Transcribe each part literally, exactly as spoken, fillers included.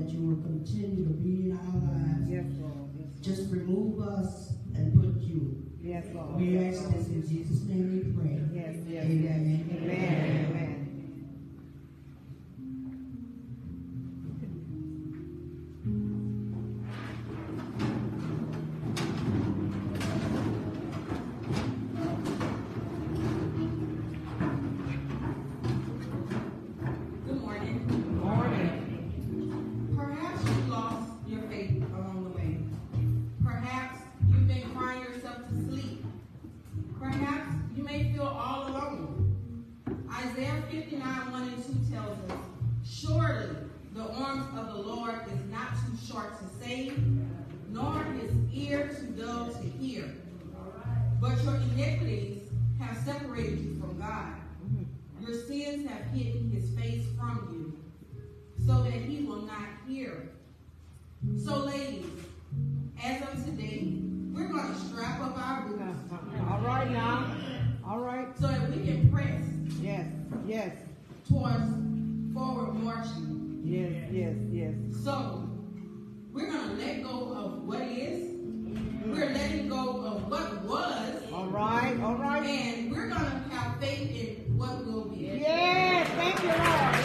that you will continue to be in our lives. Yes, Lord. Yes, Lord. Just remove us and put you. Yes, Lord. We ask this in Jesus' name we pray. Yes, yes, Amen. yes. Amen. Amen. But your iniquities have separated you from God. Your sins have hidden his face from you, so that he will not hear. So, ladies, as of today, we're going to strap up our boots. All right now. All right. So that we can press. Yes, yes. Towards forward marching. Yes, yes, yes. So, we're going to let go of what is. We're letting go of what was. All right, all right. And we're going to have faith in what will be. Yes, thank you, Lord.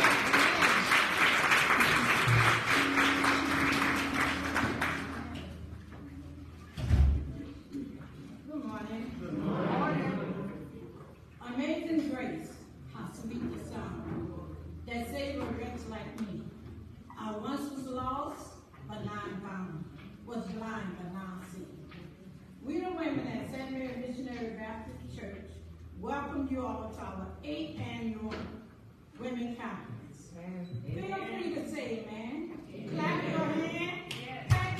Amen. Good morning. Good morning. Amazing grace, how sweet the sound that saved a wretch like me. I once was lost, but now I'm found. Was blind, but now I see. We the women at Saint Mary Missionary Baptist Church welcome you all to our eighth annual Women Conference. Feel free to say amen. Clap your hands. Thank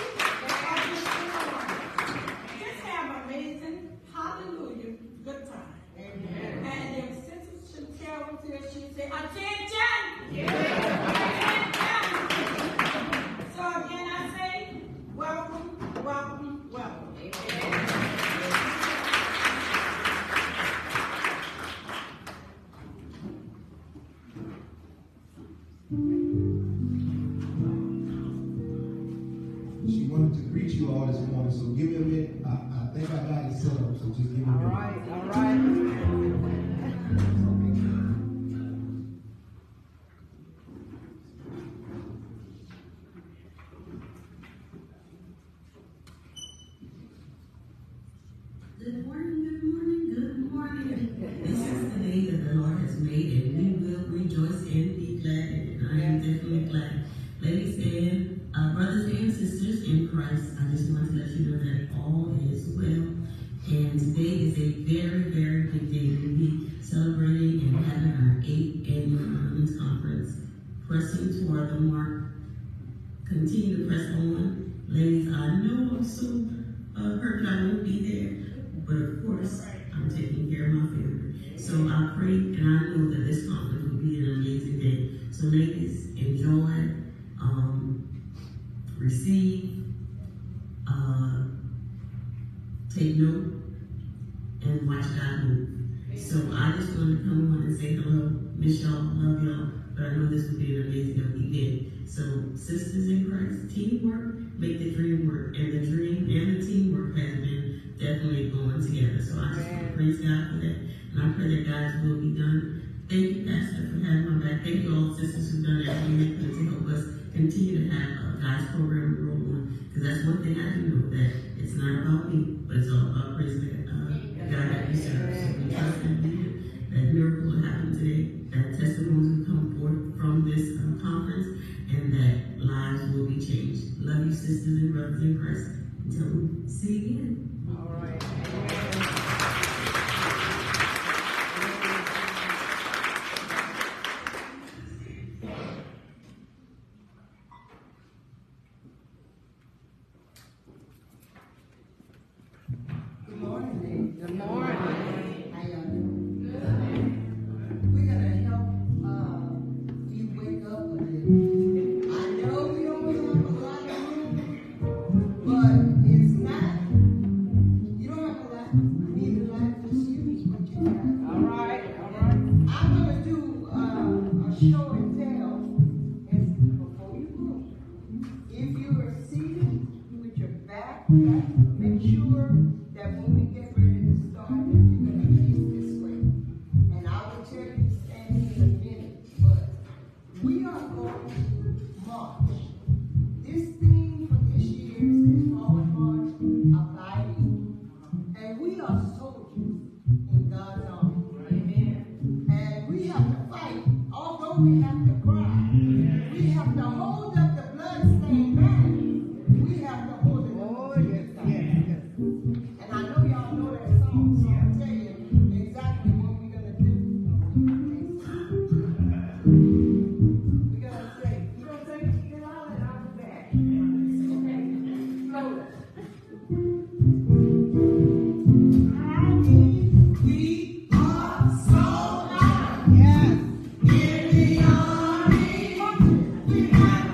you. Just have an amazing, hallelujah, good time. Amen. And if Sister Chantel was here, she'd say, attention! Yeah. So again, I say, welcome, welcome, welcome. Amen. She wanted to greet you all this morning, so give me a minute. I, I think I got it set up, so just give me a minute. All right, all right. Good morning, good morning, good morning. This is the day that the Lord has made, and we will rejoice and be glad in it. I am definitely glad. Ladies and uh, brothers and sisters in Christ, I just want to let you know that all is well. And today is a very, very big day. We'll be celebrating and having our eighth annual Women's Conference, pressing toward the mark. Continue to press on. Ladies, I know I'm so uh, hurt that I won't be there. But of course, I'm taking care of my family. So I pray and I know that this conference will be an amazing day. So ladies, enjoy, um, receive, uh, take note, and watch God move. So I just want to come on and say hello, miss y'all, love y'all, but I know this will be an amazing event. So sisters in Christ, teamwork, make the dream work, and the dream and the teamwork has been definitely going together. So I just want to praise God for that. And I pray that God's will be done. Thank you, Pastor, for having my back. Thank you all the sisters who've done everything they could to help us continue to have uh, God's program roll on. Because that's one thing I do know, that it's not about me, but it's all about praising that uh, God that we serve. So we trust that that miracle will happen today, that testimonies will come forth from this uh, conference, and that lives will be changed. Love you, sisters and brothers in Christ. Until we see you again. All right. Good morning, Good morning. how y'all doing? Good. We're gonna help uh, you wake up a little. I know we don't have a lot of room, but it's not. You don't have a lot.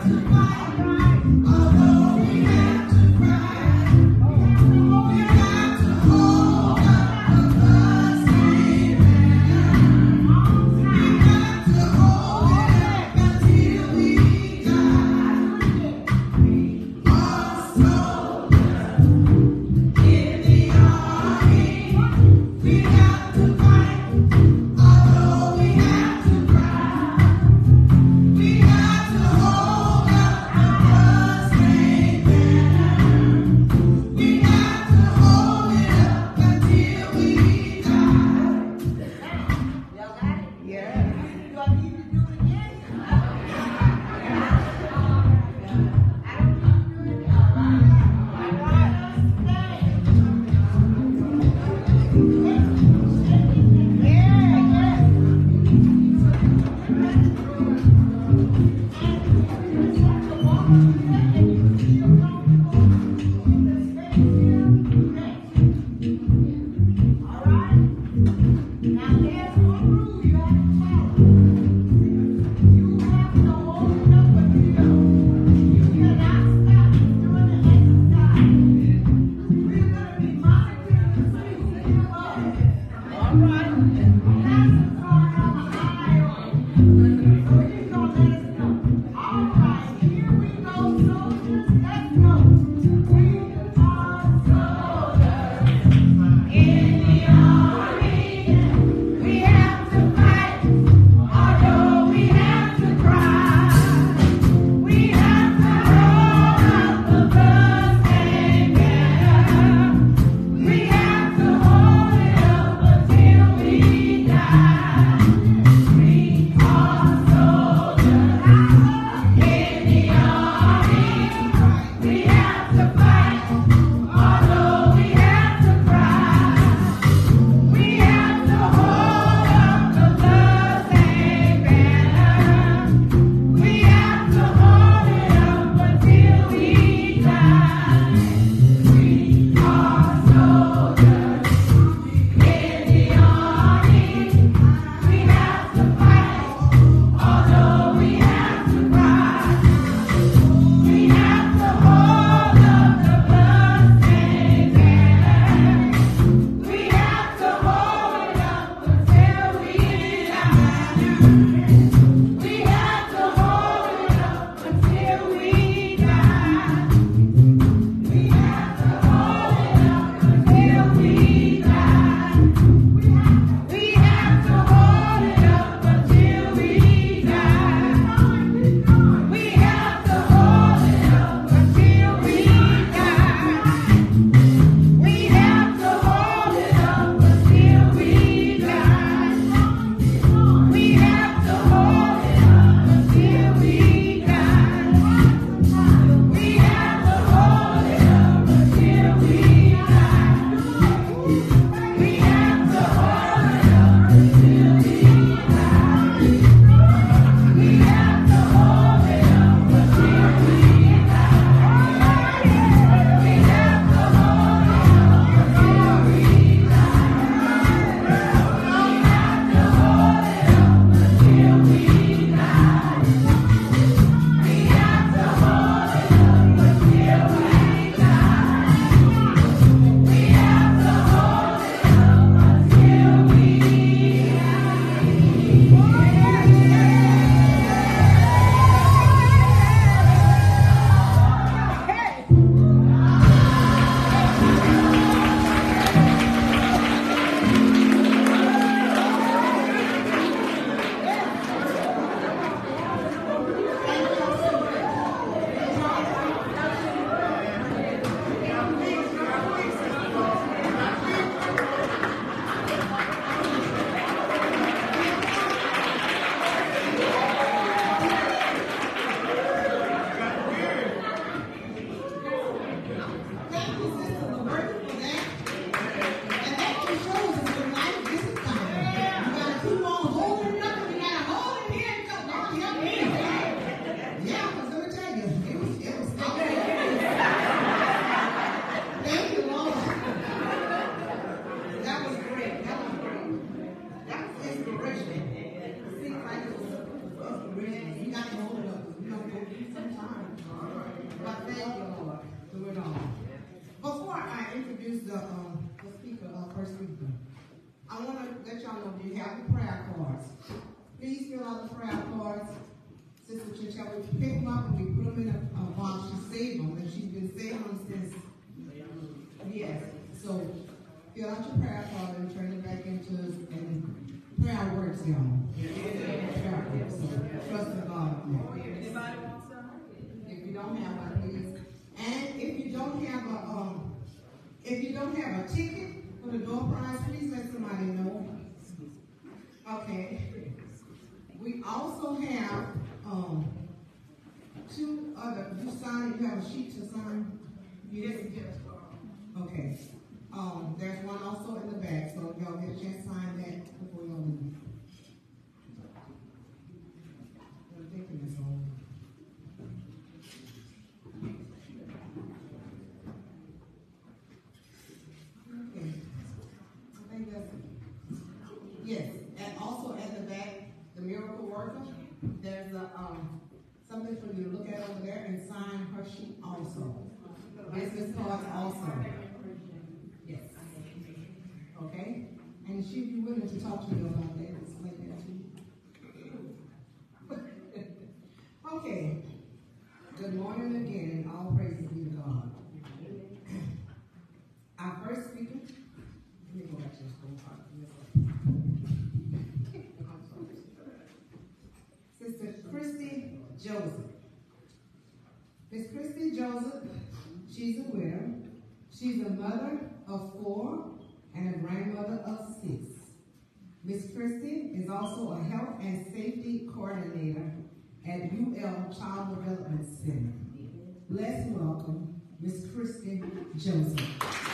We got to hold up the Thank you, Lord. Do it all. Before I introduce the, um, the speaker, uh, first speaker, I want to let y'all know you have the prayer cards. Please fill out the prayer cards. Sister Chichelle, we pick them up and we put them in a, a box. She saved them, and she's been saving them since. Yes. So fill out your prayer card and turn it back into, and prayer works, y'all. Prayer works. So trust in God. Anybody want some? If you don't have one, please. And if you don't have a, um, if you don't have a ticket for the door prize, please let somebody know. Okay. We also have um, two other. You sign. You have a sheet to sign. Yes. Okay. Um, there's one also in the back, so y'all get a chance to sign that before y'all leave. I'm taking this home. Okay. I think that's it. Yes, and also at the back, the miracle worker, there's a um something for you to look at over there and sign her sheet also. Business cards also. Yes. Okay? And she'd be willing to talk to you about that. Explain that to you. Okay. Good morning again, and all praises be to God. Our first speaker, let me go back to the school part. Sister Christy Joseph. Miss Christy Joseph, she's a widow. She's a mother of four and a grandmother of six. Miss Christy is also a health and safety coordinator at U L Child Development Center. Let's welcome Miss Christy Joseph.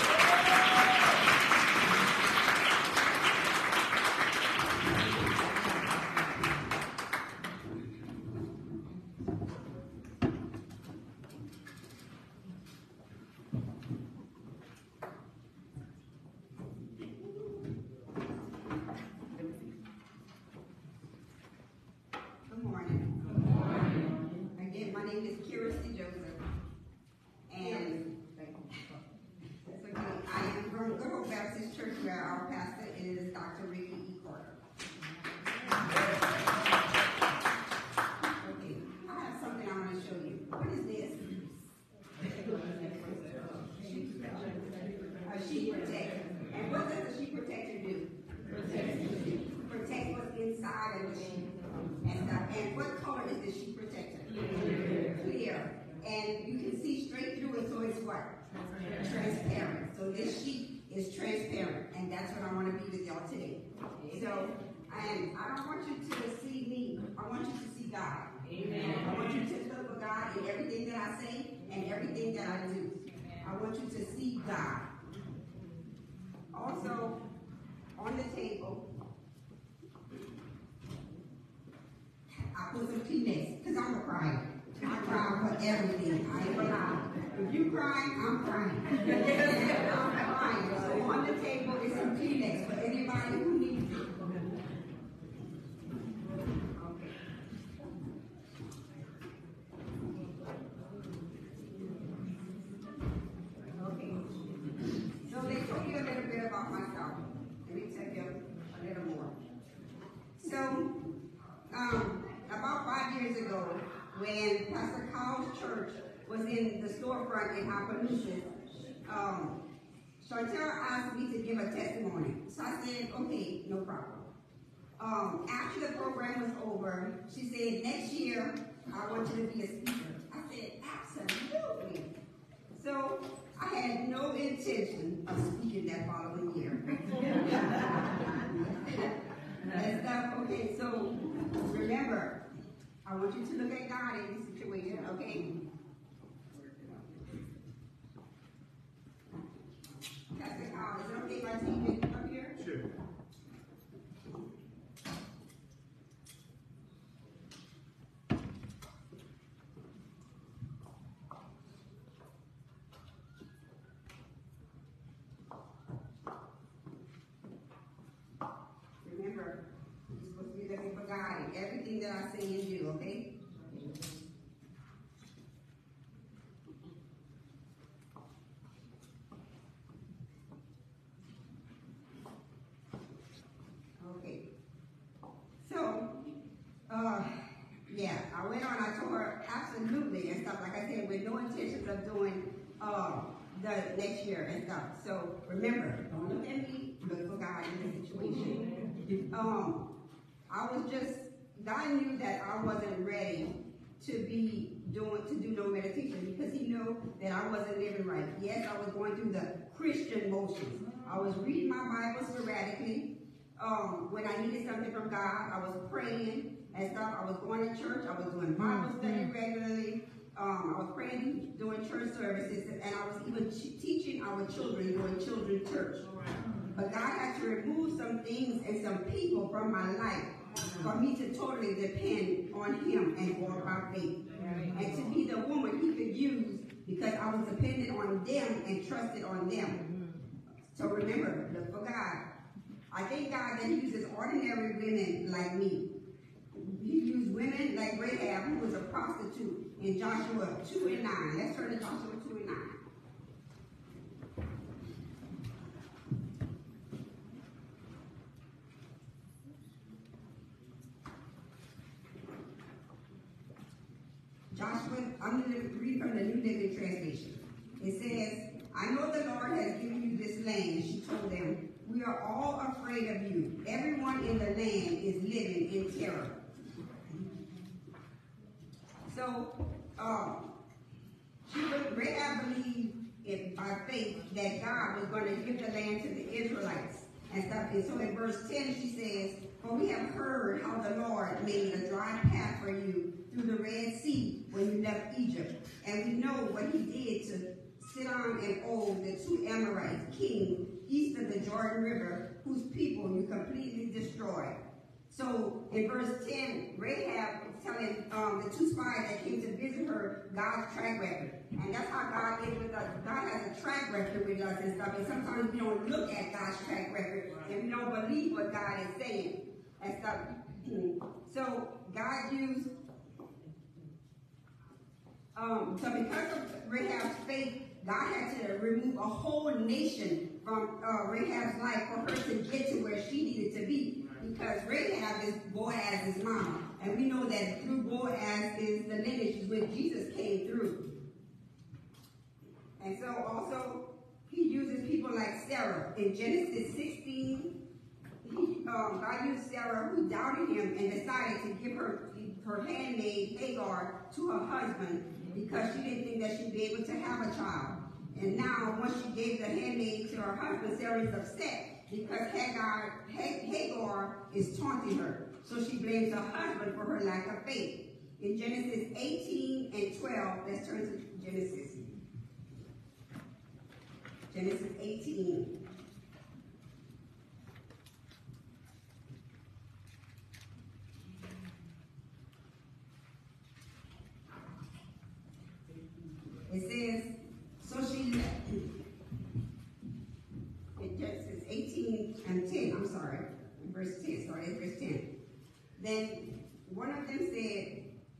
And what color is the sheet protector? Clear. Clear. And you can see straight through it, so it's what? Transparent. Transparent. So this sheet is transparent, and that's what I want to be with y'all today. So, and I don't want you to see me. I want you to see God. Amen. I want you to look for God in everything that I say and everything that I do. I want you to see God. Also, on the table, I put some Kleenex, because I'm a crier. I cry for everything. I ain't lie. If you crying, I'm crying. I'm crying. So on the table is some Kleenex for anybody who needs it. Okay. Okay. So they told you a little bit about myself. Let me tell you a little more. So, um, about five years ago, when Pastor Kyle's church was in the storefront in Appaloosa, um, Chantel asked me to give a testimony. So I said, okay, no problem. Um, after the program was over, she said, next year, I want you to be a speaker. I said, absolutely. So I had no intention of speaking that following year. And stuff, okay, so remember, I want you to look at God in this situation, okay? Pastor Kyle, is it okay if I take it up here? Sure. Remember, you're supposed to be looking for God in everything that I say and do, okay? with no intentions of doing uh, the next year and stuff. So remember, don't look at me, look for God in the situation. Um, I was just, God knew that I wasn't ready to be doing, to do no meditation because he knew that I wasn't living right. Yes, I was going through the Christian motions. I was reading my Bible sporadically. Um, when I needed something from God, I was praying and stuff. I was going to church. I was doing Bible study regularly. Um, I was praying, doing church services, and I was even teaching our children, doing children's church. But God had to remove some things and some people from my life for me to totally depend on him and walk by faith. And to be the woman he could use because I was dependent on them and trusted on them. So remember, look for God. I thank God that he uses ordinary women like me. He used women like Rahab, who was a prostitute, in Joshua two and nine. Let's turn to Joshua two and nine. Joshua, I'm going to read from the New Living Translation. It says, I know the Lord has given you this land, she told them. We are all afraid of you. Everyone in the land is living in terror. So, um, she would, Rahab believed it, by faith that God was going to give the land to the Israelites and stuff. And so in verse ten, she says, for we have heard how the Lord made a dry path for you through the Red Sea when you left Egypt. And we know what he did to Sidon and Og, the two Amorite kings east of the Jordan River, whose people you completely destroyed. So in verse ten, Rahab was telling um, the two spies that came to visit her God's track record. And that's how God is with us. God has a track record with us and stuff. And sometimes we don't look at God's track record and we don't believe what God is saying and stuff. So God used, um, so because of Rahab's faith, God had to remove a whole nation from uh, Rahab's life for her to get to where she needed to be. Because Rahab is Boaz's mom. And we know that through Boaz is the lineage where Jesus came through. And so also, he uses people like Sarah. In Genesis sixteen, he, um, God used Sarah, who doubted him and decided to give her, her handmaid Hagar to her husband because she didn't think that she'd be able to have a child. And now, once she gave the handmaid to her husband, Sarah is upset because Hagar, Hagar is taunting her. So she blames her husband for her lack of faith. In Genesis eighteen and twelve, let's turn to Genesis. Genesis eighteen. It says, so she left. In Genesis eighteen and ten, I'm sorry, verse ten, sorry, it's verse ten. Then one of them said,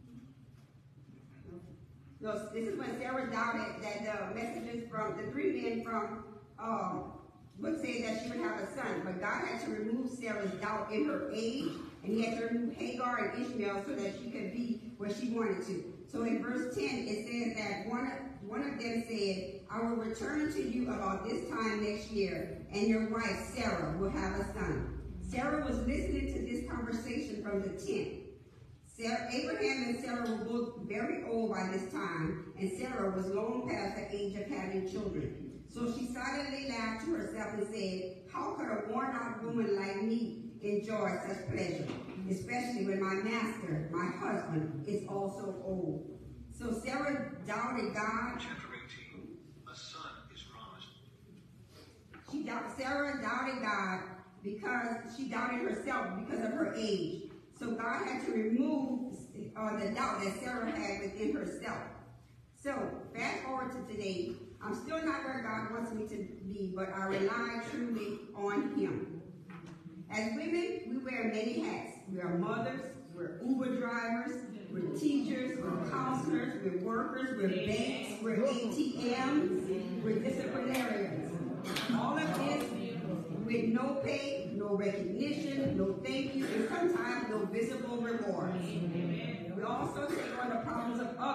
no, this is when Sarah doubted that the messages from the three men from um, would say that she would have a son. But God had to remove Sarah's doubt in her age, and he had to remove Hagar and Ishmael so that she could be where she wanted to. So in verse ten, it says that one of, one of them said, I will return to you about this time next year, and your wife Sarah will have a son. Sarah was listening to this conversation from the tent. Sarah, Abraham and Sarah were both very old by this time, and Sarah was long past the age of having children. So she silently laughed to herself and said, how could a worn-out woman like me enjoy such pleasure, especially when my master, my husband, is also old? So Sarah doubted God. Chapter eighteen, a son is promised. She doubt, Sarah doubted God because she doubted herself because of her age. So God had to remove uh, the doubt that Sarah had within herself. So fast forward to today. I'm still not where God wants me to be, but I rely truly on him. As women, we wear many hats. We are mothers, we're Uber drivers, we're teachers, we're counselors, we're workers, we're banks, we're A T Ms, we're disciplinarians. All of this with no pay, no recognition, no thank you, and sometimes no visible reward. We also take on the problems of others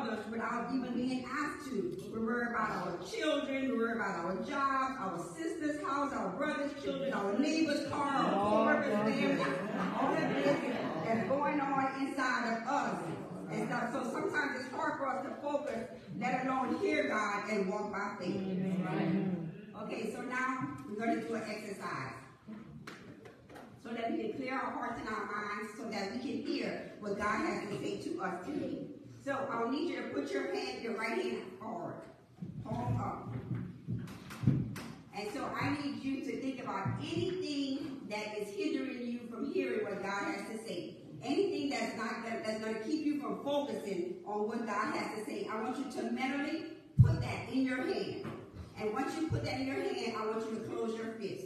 others without even being asked to. We worry about our children, we worry about our jobs, our sister's house, our brother's children, our neighbor's car, our co-worker's family, all that business that's going on inside of us. And stuff. So sometimes it's hard for us to focus, let alone hear God and walk by faith. Okay, so now we're going to do an exercise so that we can clear our hearts and our minds so that we can hear what God has to say to us today. So I'll need you to put your hand, your right hand forward, palm up. And so I need you to think about anything that is hindering you from hearing what God has to say. Anything that's not that, that's going to keep you from focusing on what God has to say. I want you to mentally put that in your hand. And once you put that in your hand, I want you to close your fist.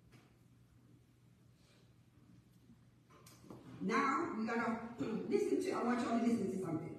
Now, we're going to listen to, I want you all to listen to something.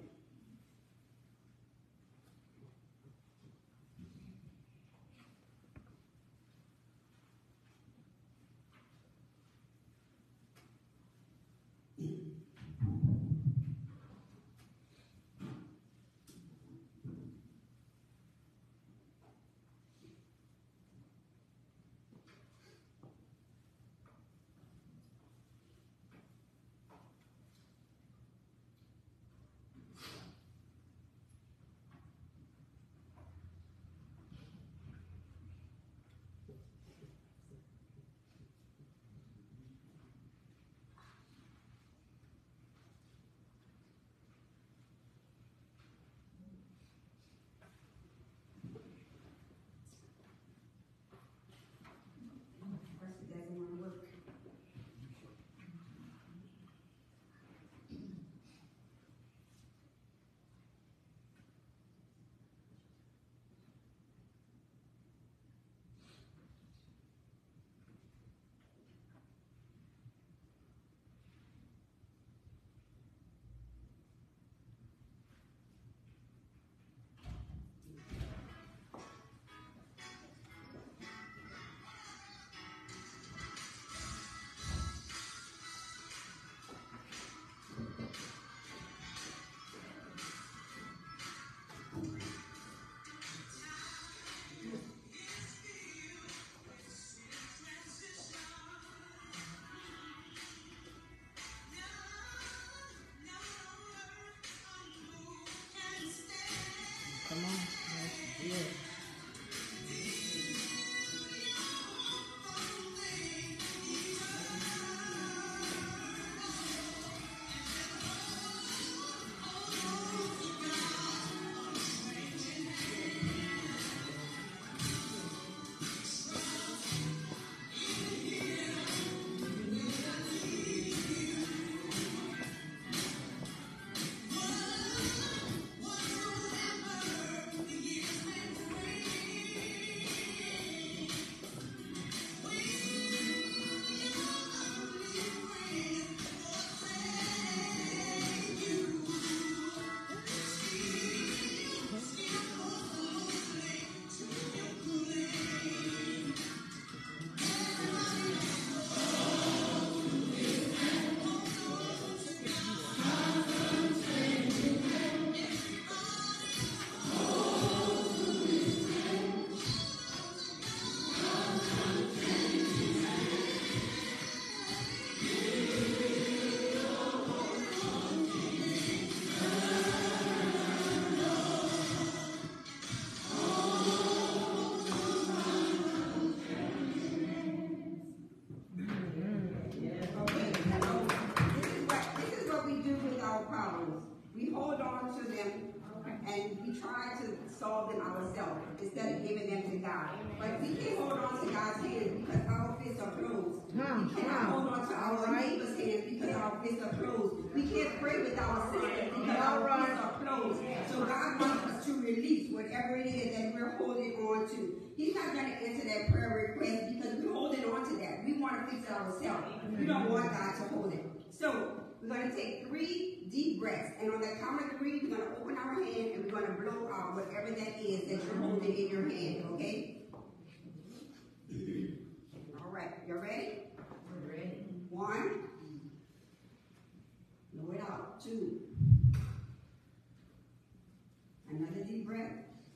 Instead of giving them to God. But we can't hold on to God's hand because our fists are closed. We cannot hold on to our neighbor's hand because our fists are closed. We can't pray with our sisters because our fists are closed. So God wants us to release whatever it is that we're holding on to. He's not going to answer that prayer request because we're holding on to that. We want to fix it ourselves. We don't want God to hold it. So we're going to take three deep breaths. And on the count of three, we're going to open our hand and we're going to blow out whatever that is that you're holding in your hand, okay? All right, you ready? We're ready. One. Blow it out. Two. Another deep breath.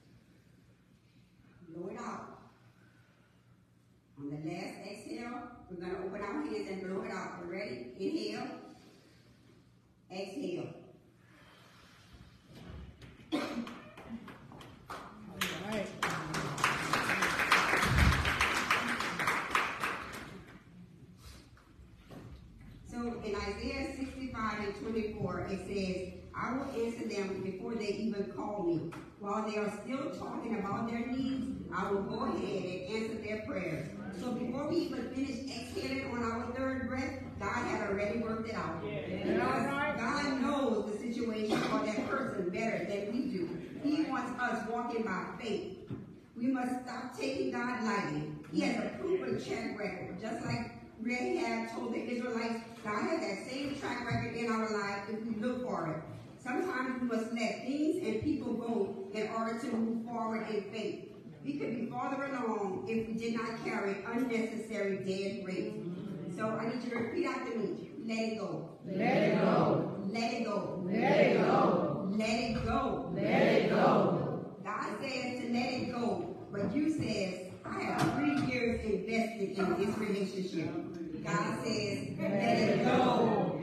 Blow it out. On the last exhale, we're going to open our hands and blow it out. We're ready? Inhale. Exhale. All right. So in Isaiah sixty-five and twenty-four, it says, I will answer them before they even call me. While they are still talking about their needs, I will go ahead and answer their prayers. So before we even finish exhaling on our third breath, God had already worked it out. Because God knows the situation for that person better than we do. He wants us walking by faith. We must stop taking God lightly. He has a proven track record. Just like Rahab told the Israelites, God has that same track record in our life if we look for it. Sometimes we must let things and people go in order to move forward in faith. We could be farther along if we did not carry unnecessary dead weight. So I need you to repeat after me. Let it go. Let it go. Let it go. Let it go. Let it go. Let it go. God says to let it go, but you says, I have three years invested in this relationship. God says, let it go.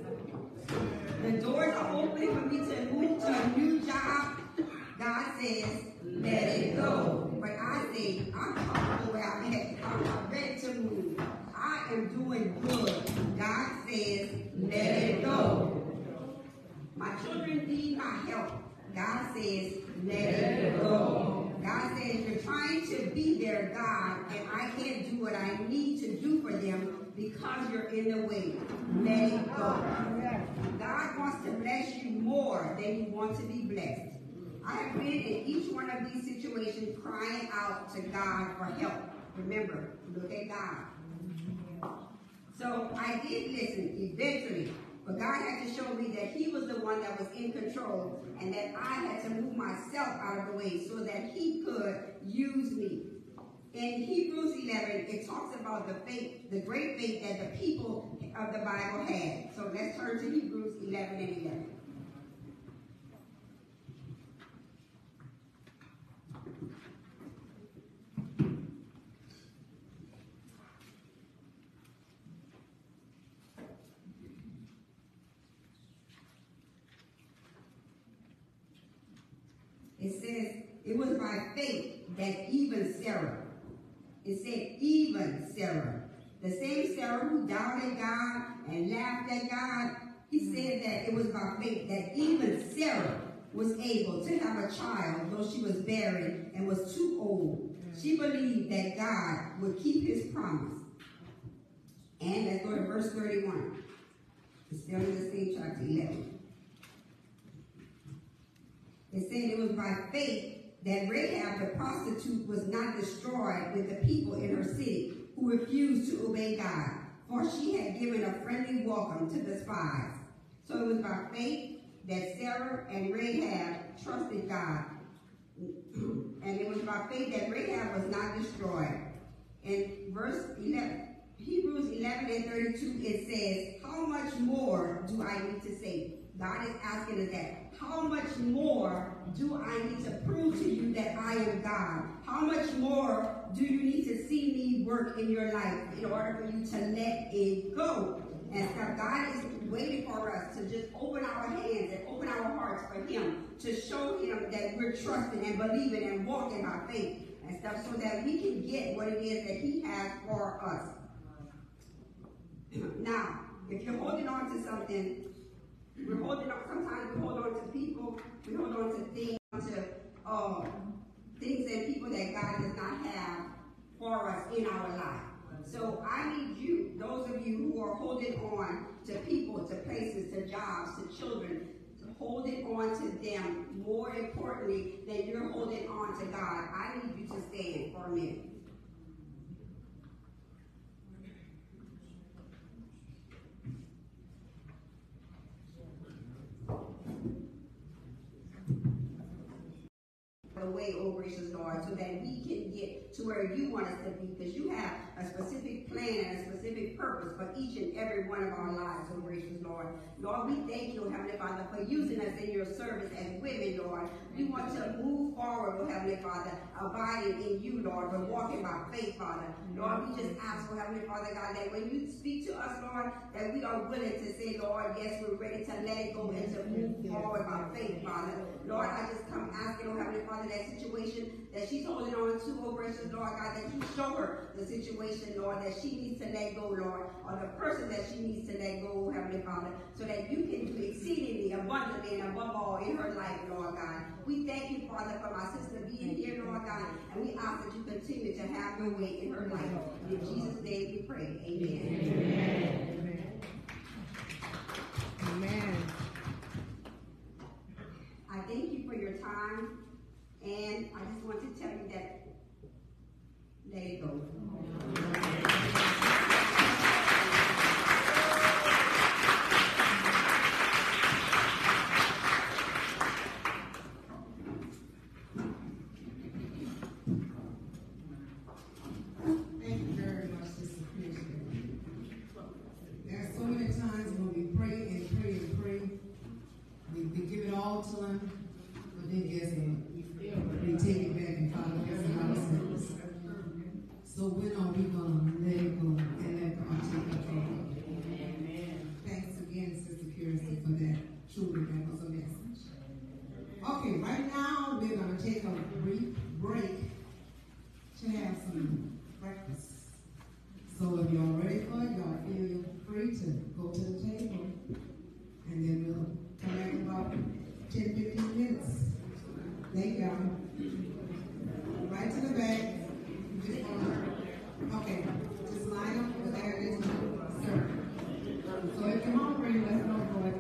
The doors are opening for me to move to a new job. God says, let it go. But I say, I'm comfortable where I'm at. I'm not ready to move. I am doing good. God says, let it go. My children need my help. God says, let it go. God says, you're trying to be their God, and I can't do what I need to do for them because you're in the way. Let it go. God wants to bless you more than you want to be blessed. I have been in each one of these situations crying out to God for help. Remember, look at God. So I did listen eventually, but God had to show me that he was the one that was in control and that I had to move myself out of the way so that he could use me. In Hebrews eleven, it talks about the faith, the great faith that the people of the Bible had. So let's turn to Hebrews eleven and eleven. It says, it was by faith that even Sarah, it said even Sarah, the same Sarah who doubted God and laughed at God, he said that it was by faith that even Sarah was able to have a child, though she was barren and was too old. She believed that God would keep his promise. And let's go to verse thirty-one. It's still in the same chapter eleven. It said it was by faith that Rahab the prostitute was not destroyed with the people in her city who refused to obey God, for she had given a friendly welcome to the spies. So it was by faith that Sarah and Rahab trusted God. And it was by faith that Rahab was not destroyed. In verse eleven, Hebrews eleven and thirty-two, it says, how much more do I need to say? God is asking us that. How much more do I need to prove to you that I am God? How much more do you need to see me work in your life in order for you to let it go? And so God is waiting for us to just open our hands and open our hearts for him, to show him that we're trusting and believing and walking by faith and stuff so that we can get what it is that he has for us. Now, if you're holding on to something, we're holding on, sometimes we hold on to people, we hold on to things, to uh, things and people that God does not have for us in our life. So I need you, those of you who are holding on to people, to places, to jobs, to children, holding on to them more importantly than you're holding on to God. I need you to stand for a minute. the way, oh gracious Lord, so that we can get to where you want us to be, because you have a specific plan and a specific purpose for each and every one of our lives, oh gracious Lord. Lord, we thank you, Heavenly Father, for using us in your service as women, Lord. We want to move forward, oh Heavenly Father, abiding in you, Lord, but walking by faith, Father. Lord, we just ask, oh Heavenly Father God, that when you speak to us, Lord, that we are willing to say, Lord, yes, we're ready to let it go and to move forward by faith, Father. Lord, I just come asking, oh Heavenly Father, that situation that she's holding on to, oh gracious Lord God, that you show her the situation, Lord, that she needs to let go, Lord, or the person that she needs to let go, oh Heavenly Father, so that you can do exceedingly abundantly and above all in her life, Lord God. We thank you, Father, for my sister being here, Lord God, and we ask that you continue to have your way in her life. In Jesus' name we pray. Amen. Amen. Amen. I thank you for your time, and I just want to tell you that let it go. Thank you very much, Sister Christian. There are so many times when we pray and pray and pray, we, we give it all to Him, but then guess what? We take it back and follow His ourselves. So when are we going to let it go and let God take control? Thanks again, Sister Kirsten, for that. Truly, that was a message. Okay, right now we're going to take a brief break to have some breakfast. So if y'all ready for it, y'all feel free to go to the table, and then we'll come back in about ten, fifteen minutes. Thank y'all. Right to the back. You just wanna, okay, just line up with that is sir. So if you're hungry, let's go for it.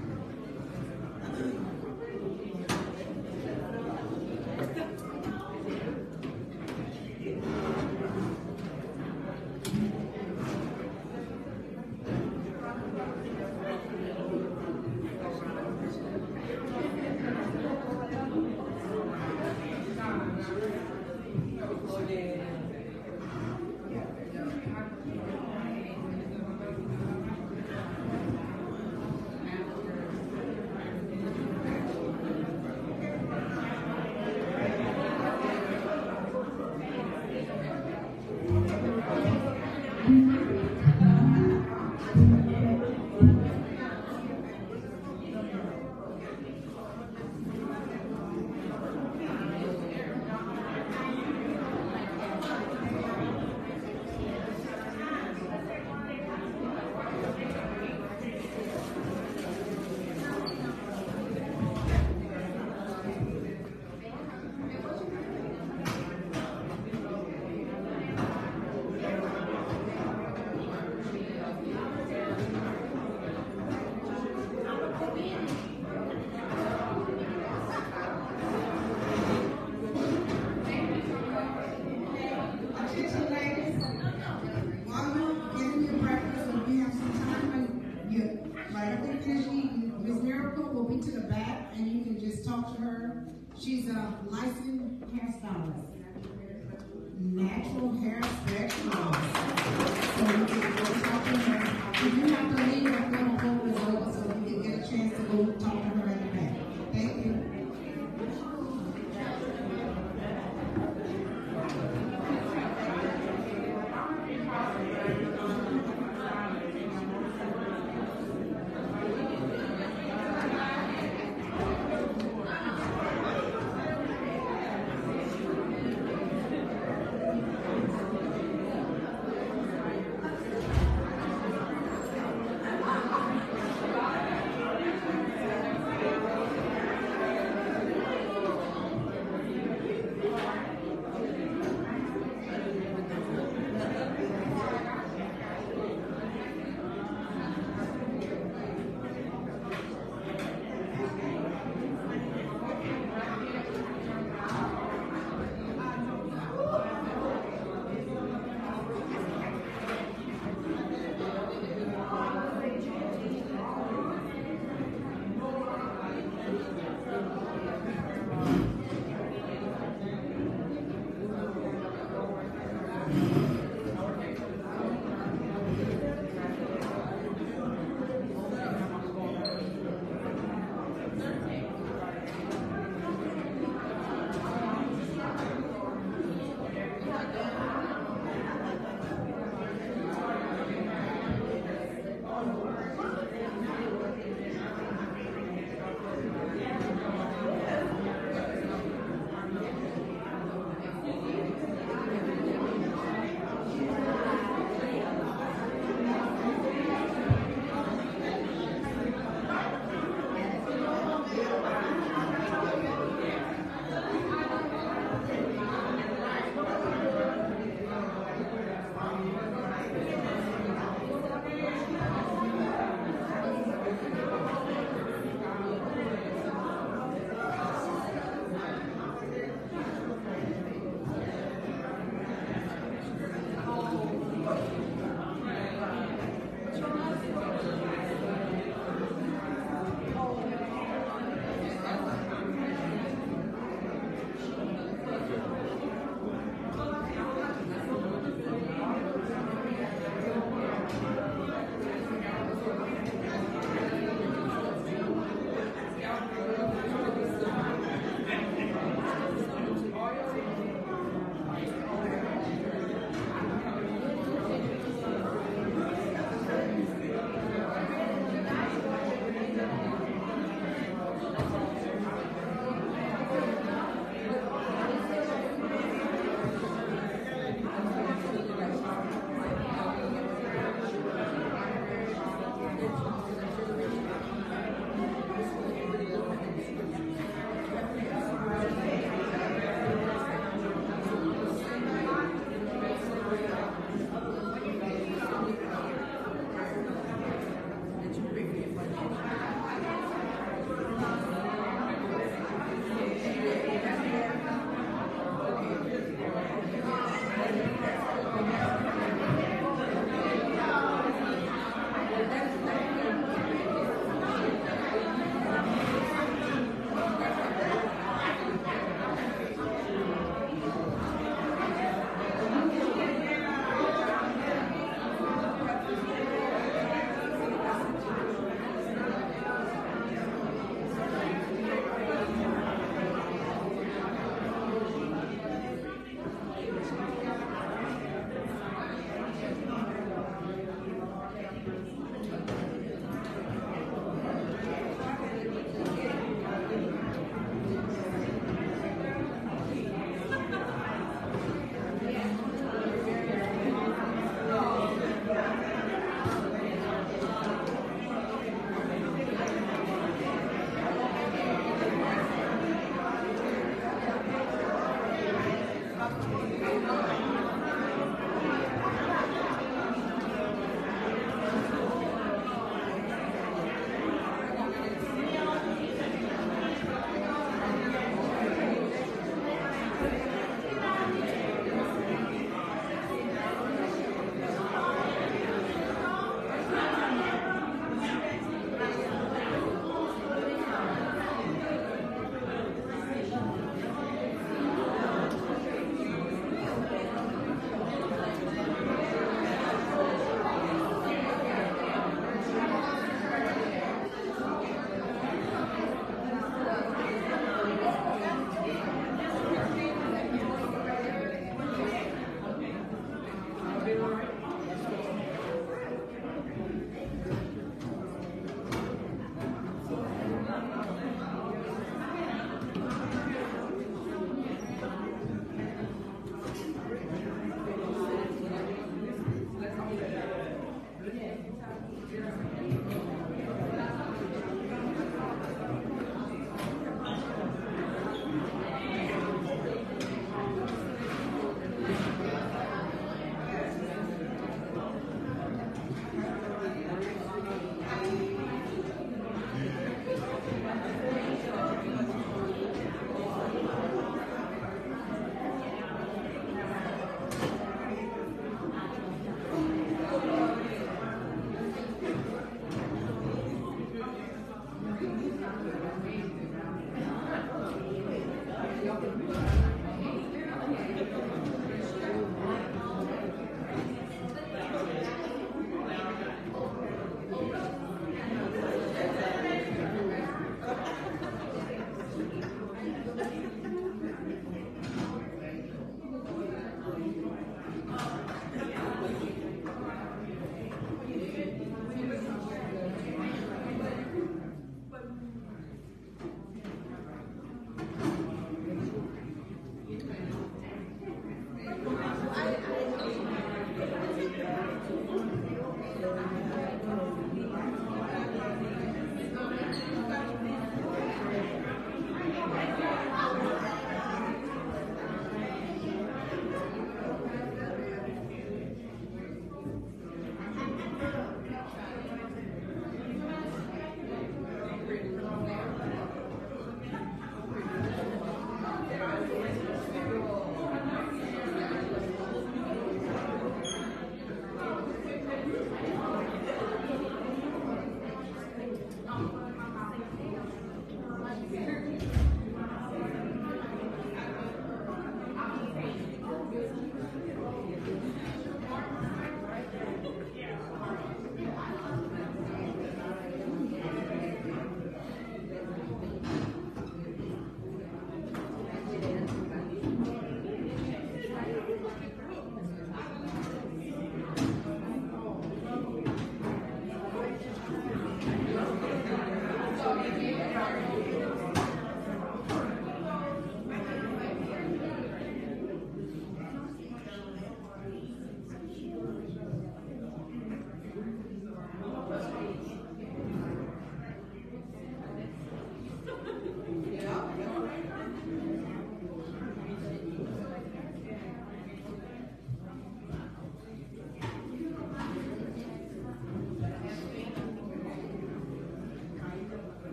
She's a licensed hairstylist, natural hair specialist. So you can go talk to her. If you have to leave, I'm going to hold this over so you can get a chance to go talk to her in the back. Thank you.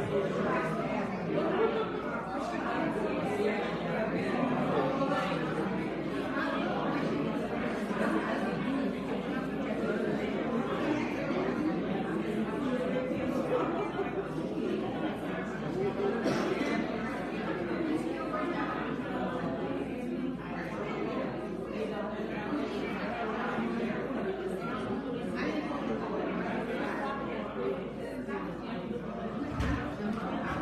Thank you.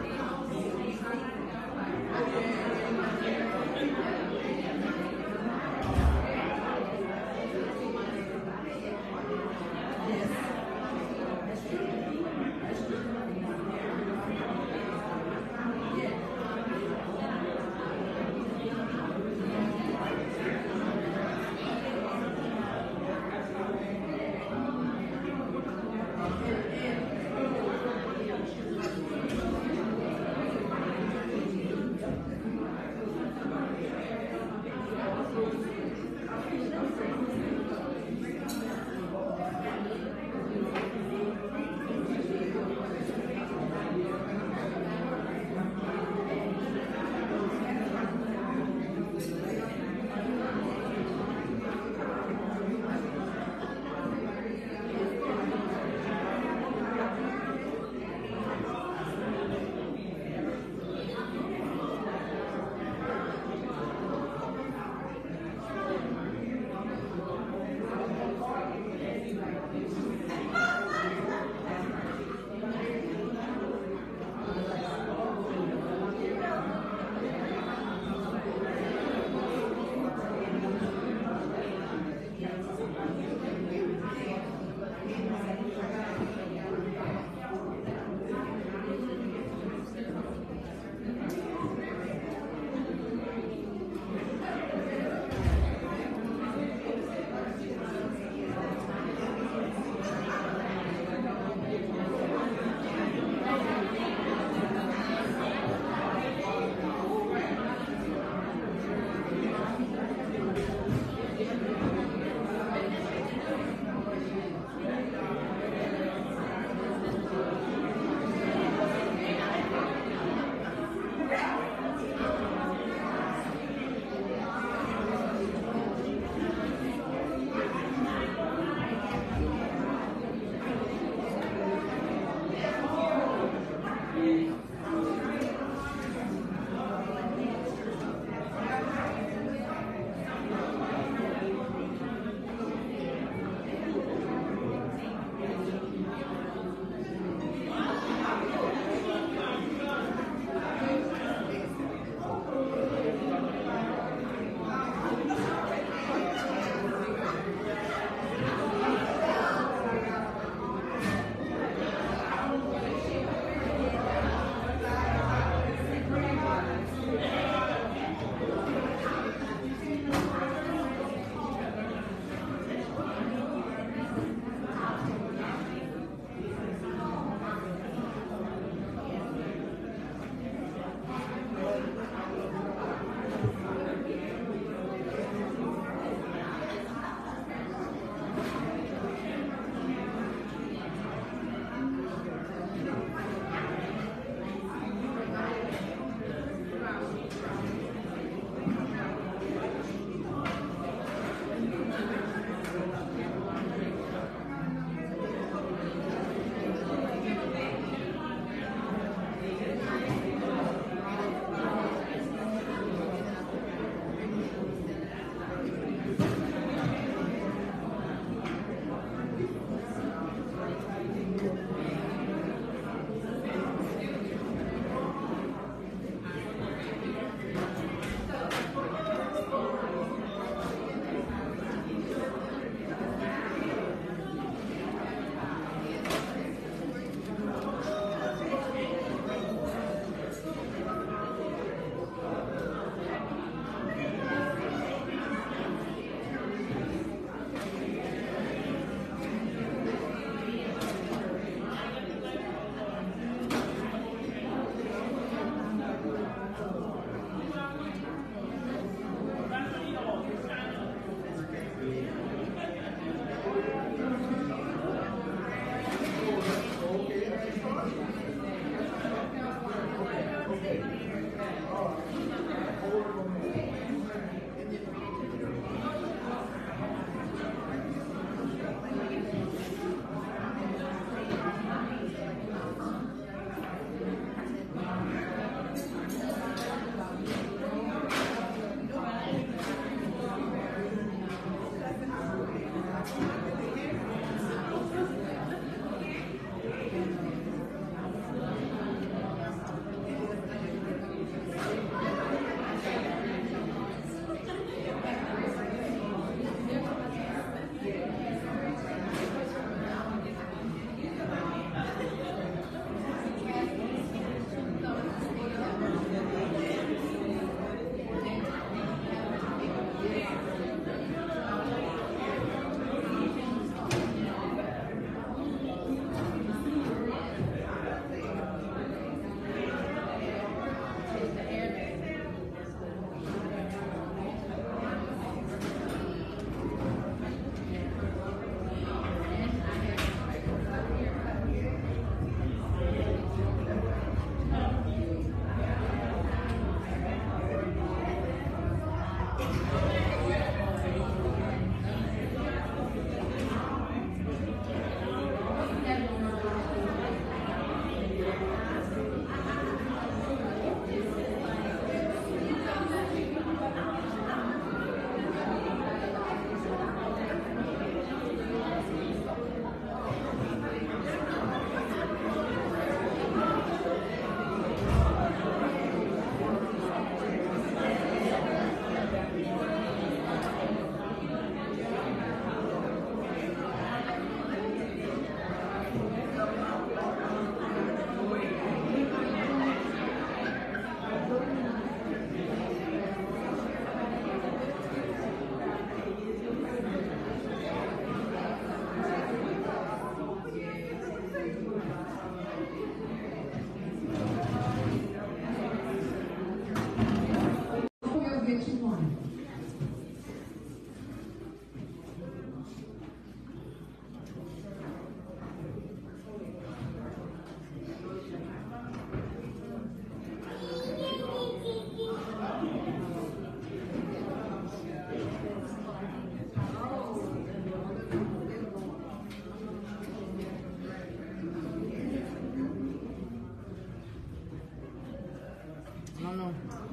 don't know.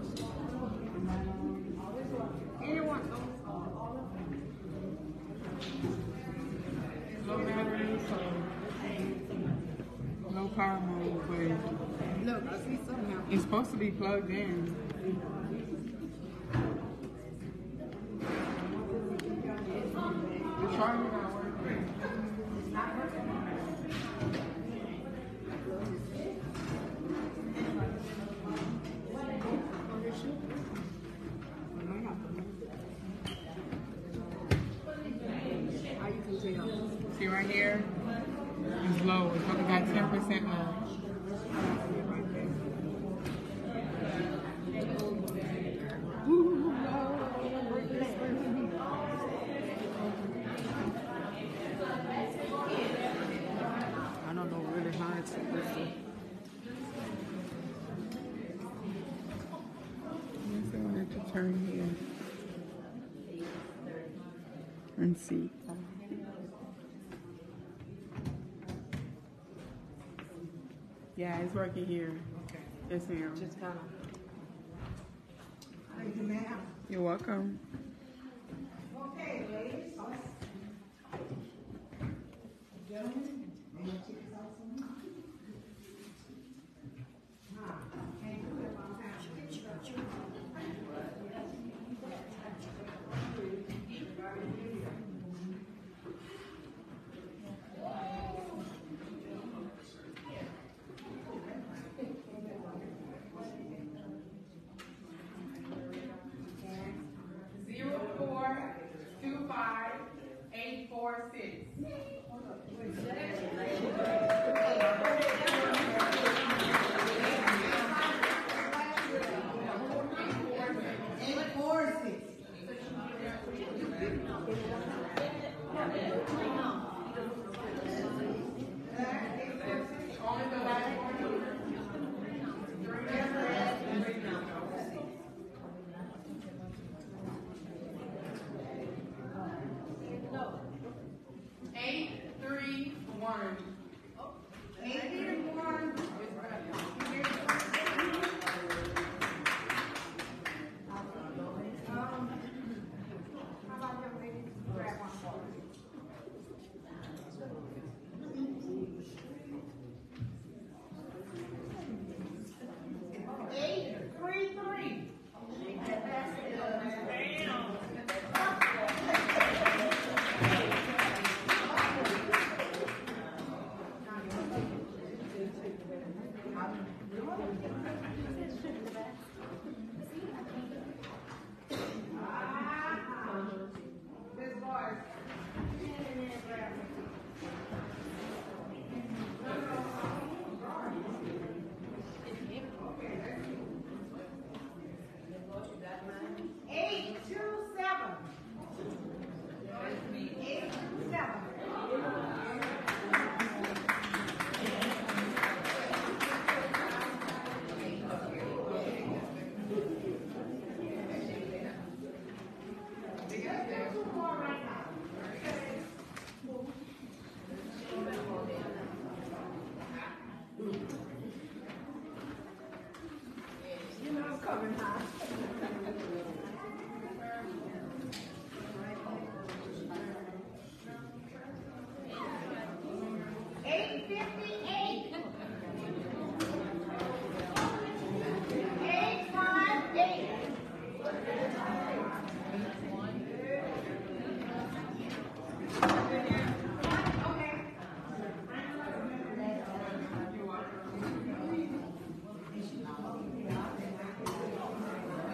Anyone? No battery, so no power mode, but look, I see something now. It's supposed to be plugged in. The charger not working. It's not working. See right here, it's low. It's only got ten percent low. I don't know really how it's supposed to. I wanted to turn here and see. Yeah, it's working here. Okay. Yes, ma'am. Just kind of. Thank you, ma'am. You're welcome. Okay, ladies. Gentlemen, may I check this out some? Ah, can't do it on time. Four, six. Eight, four, six. Eight, three, one. Eight, three, one. Um, how about them ladies? Grab one for me. Eight, three, three. Eight, two, seven. Eight, two, seven. You know I'm coming high. Eight fifty-eight. Eight five eight. Okay.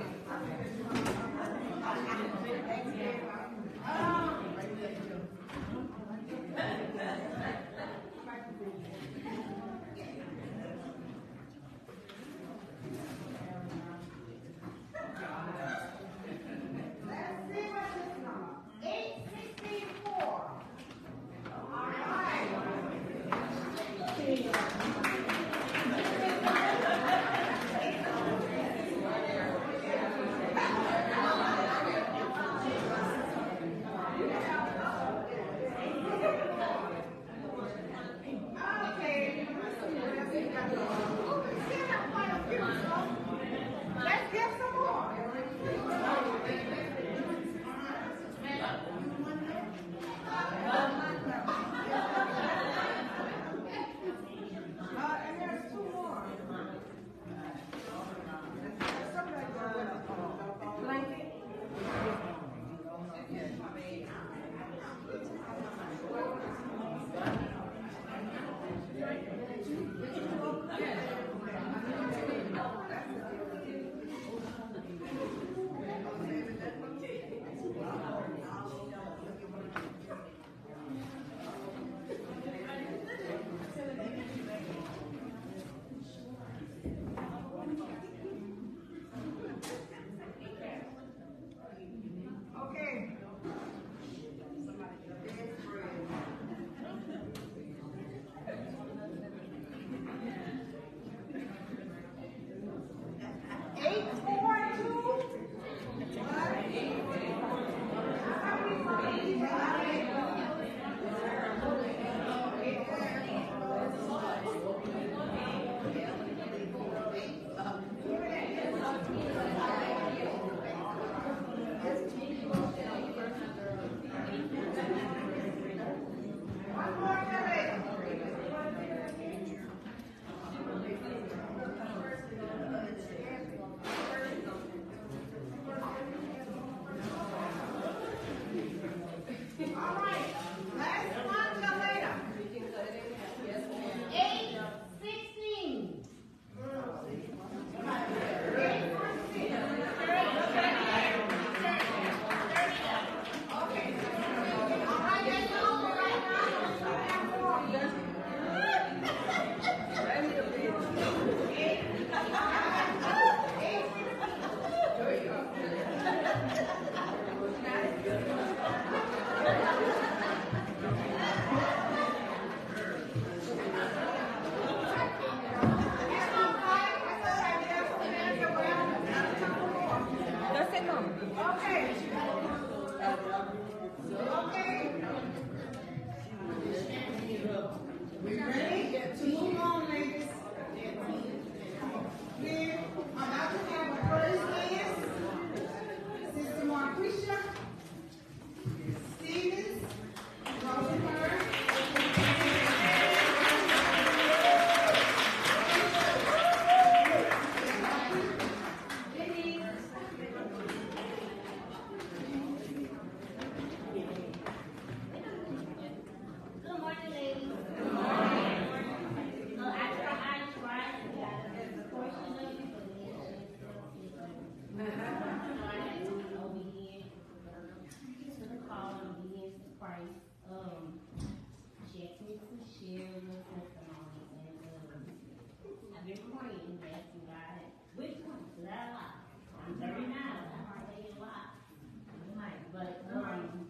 I had to be obedient to the call and obedience to Christ. Um, she asked me to share your testimony, and um, I've been praying and asking God, which one? Because I a lot. I'm thirty-nine, I say a lot. But, um,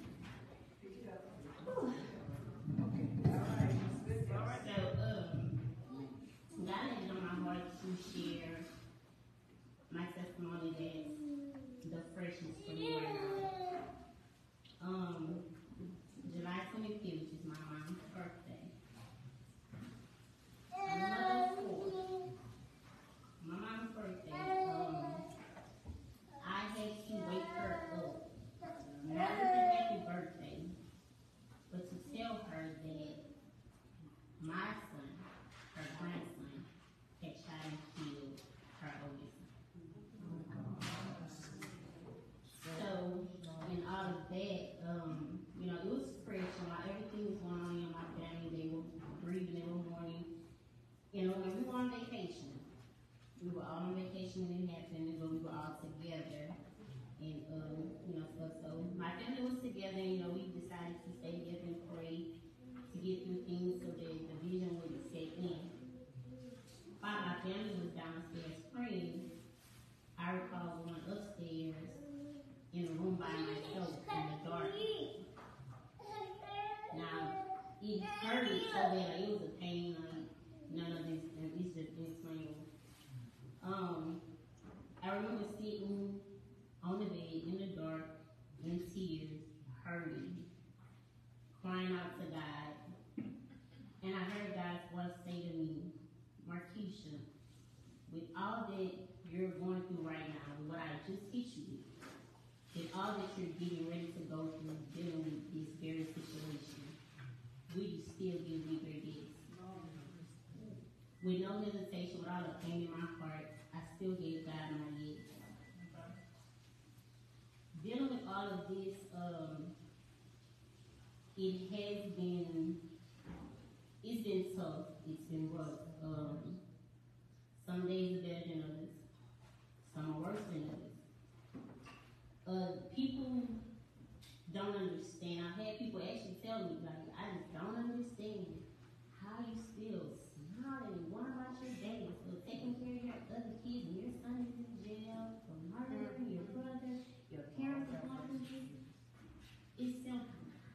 whew. So, um, God had it on my heart to share my testimony that's the freshest for me right now. Um, July twenty-fifth, which is my mom's birthday. I'm a mother of four. My mom's birthday, um, I had to wake her up. Not with a happy birthday, but to tell her that my son, her grandson, had shot and killed her oldest son. So, in all of that, um, you know, it was fresh. You know, everything was going on in my family. They were grieving, they were mourning. You know, when we were on vacation, we were all on vacation when it happened, but we were all together. And, um, you know, stuff. So my family was together, and, you know, we decided to stay together and pray to get through things so that the vision wouldn't set in. While my family was downstairs praying, I recall going upstairs in a room by myself in the dark. Now, it hurt so bad, like it was a pain, like none of this, and it's just inexplainable. Um, I remember sitting on the bed in the dark, in tears, hurting, crying out to God. And I heard God's voice say to me, Markeisha, with all that you're going through right now, with what I just hit you with, with all that you're getting ready to go through, dealing with this very situation, will you still give me your gifts? With no hesitation, with all the pain in my heart, I still gave God my yes. Dealing with all of this, um, it has been, it's been tough, it's been rough. Um, some days are better than others, some are worse than others. Uh, people don't understand. I've had people actually tell me, like, I just don't understand how you still smiling and going about your day, still taking care of your other kids, and your son is in jail for murdering your brother, your parents are going through this. It's simple.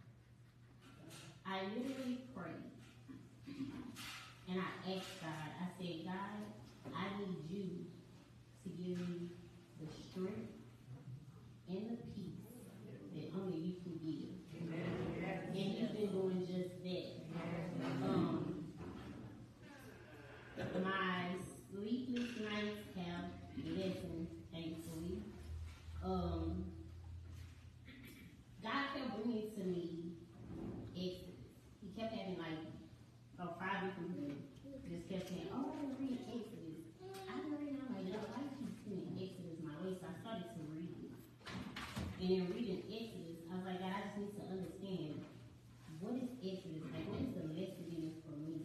I literally prayed, and I asked God, I said, God, I need you to give me the strength and the peace that only you can give. Amen. And He's been doing just that. Um, my sleepless nights have lessened, thankfully. Um, God kept bringing to me Exodus. He kept having like about five different things. Just kept saying, oh, I was reading Exodus. I was reading, I'm like, why do you keep seeing Exodus my way? So I started to read it. And in reading Exodus, I was like, God, I just need to understand, what is Exodus? Like, what is the lesson in it for me?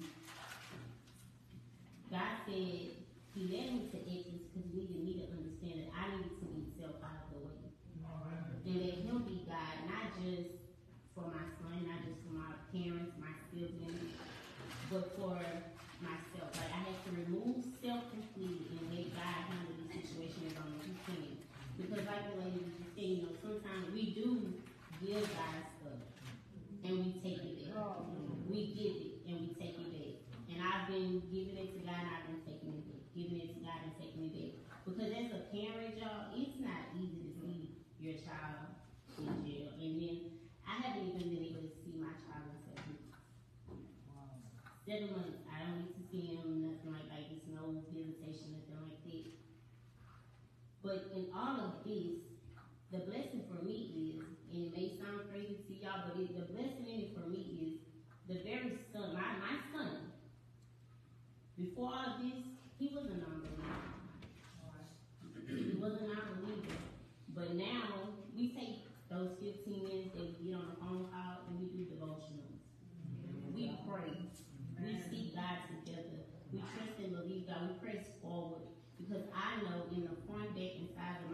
God said, He led me to Exodus because He needed me to understand that I needed to get self out of the way. And let Him be God, not just for my son, not just for my parents, my siblings, but for myself. Like, I had to remove self completely and let God handle the situation as only He can. Because like the lady was just saying, you know, sometimes we do give God stuff and we take it back. We give it and we take it back. And I've been giving it to God and I've been taking it back. Giving it to God and taking it back. Because as a parent, y'all, it's not easy to see your child in jail. And then I haven't even been able to see my child in seven months. Seven months, I don't get to see him, nothing like that. There's no visitation, nothing like that. But in all of this, the blessing for me is, and it may sound crazy to y'all, but it, the blessing in it for me is the very son, my, my son, before all of this, he was a non-believer. He was a non-believer. But now, we take those fifteen minutes that we get on the phone call and we do devotionals. We pray. We seek God together. We trust and believe God. We press forward. Because I know in the front, back, and sides of my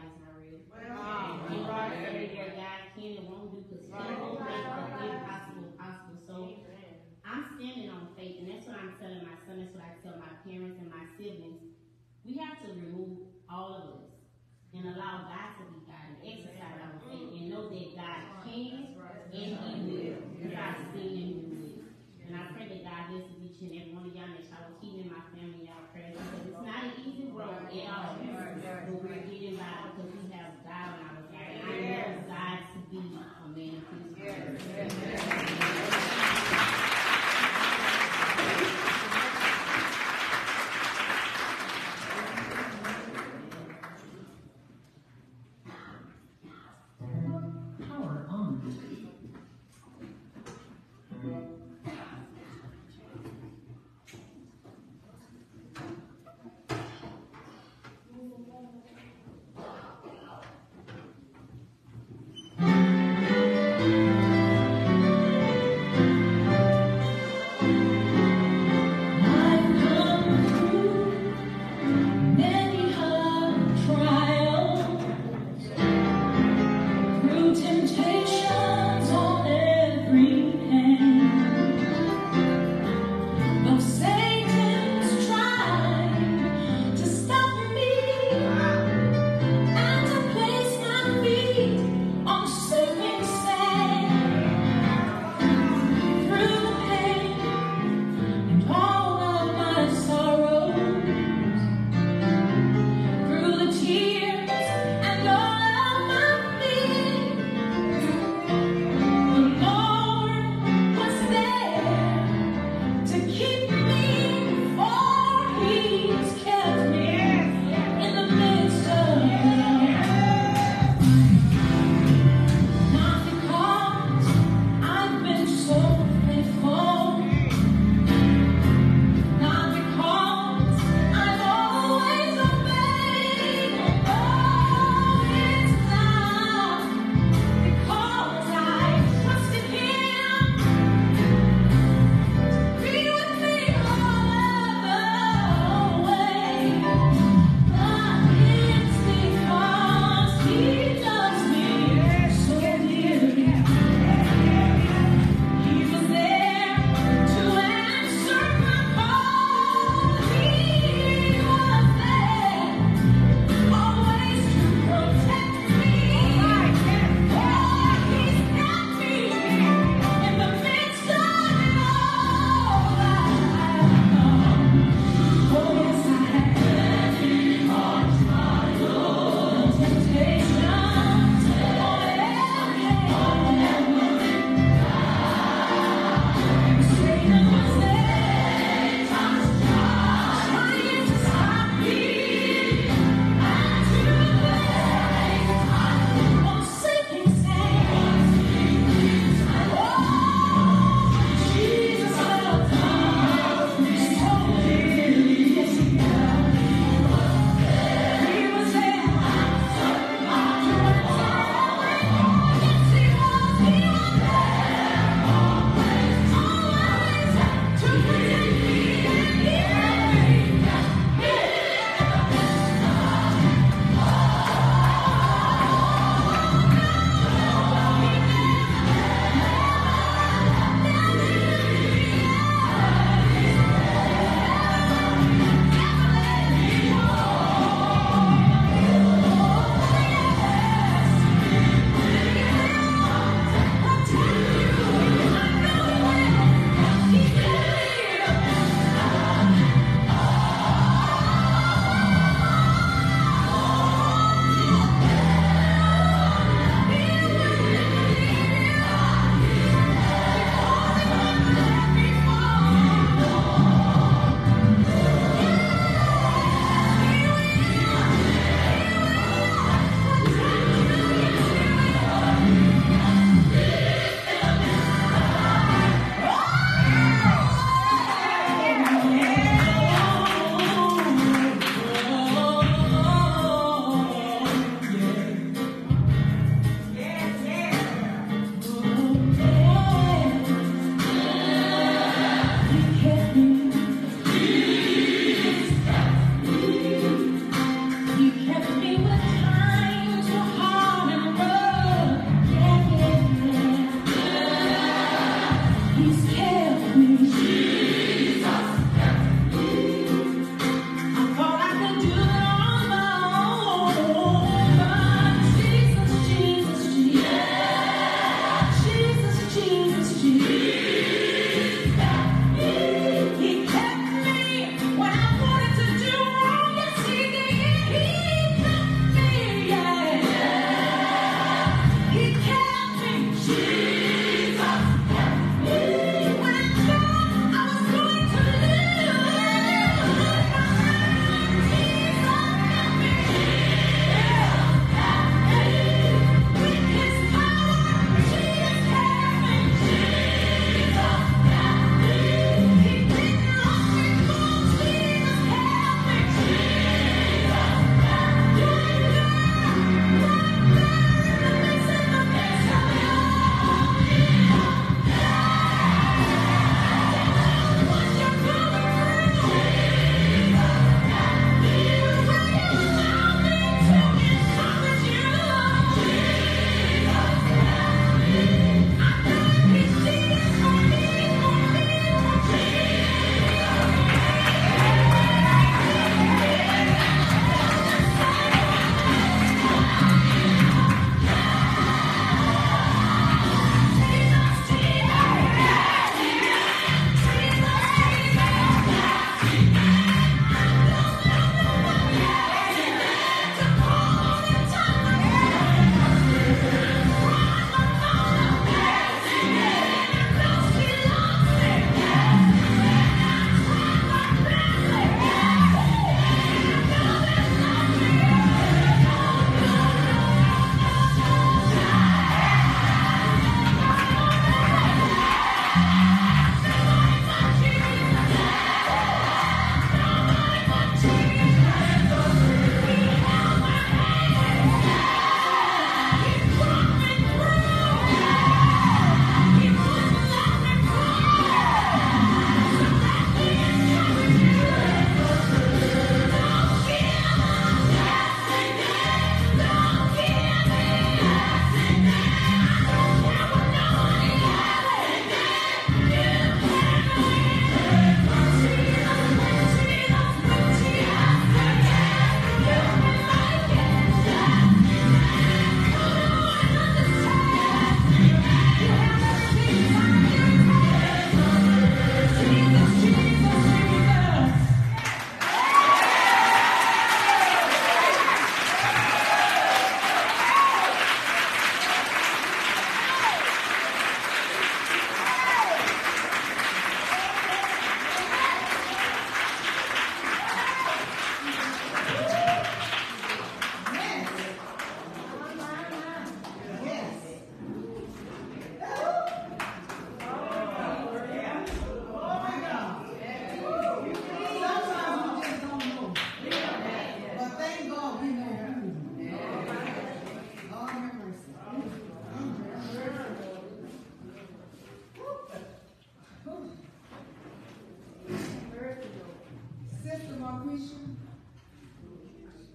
God is not real. Wow. And God said that God can and won't do because He won't make the impossible possible. So I'm standing on faith, and that's what I'm telling my son. That's what I tell my parents and my siblings. We have to remove all of us and allow God to be God and exercise our faith and know that God can and He will. Because I've seen Him do it. And I pray that God blesses each and every one of y'all, that y'all will keep in my family, y'all prayers. Because it's not an easy road at all. But we're getting by because we have God on our side. I know God to be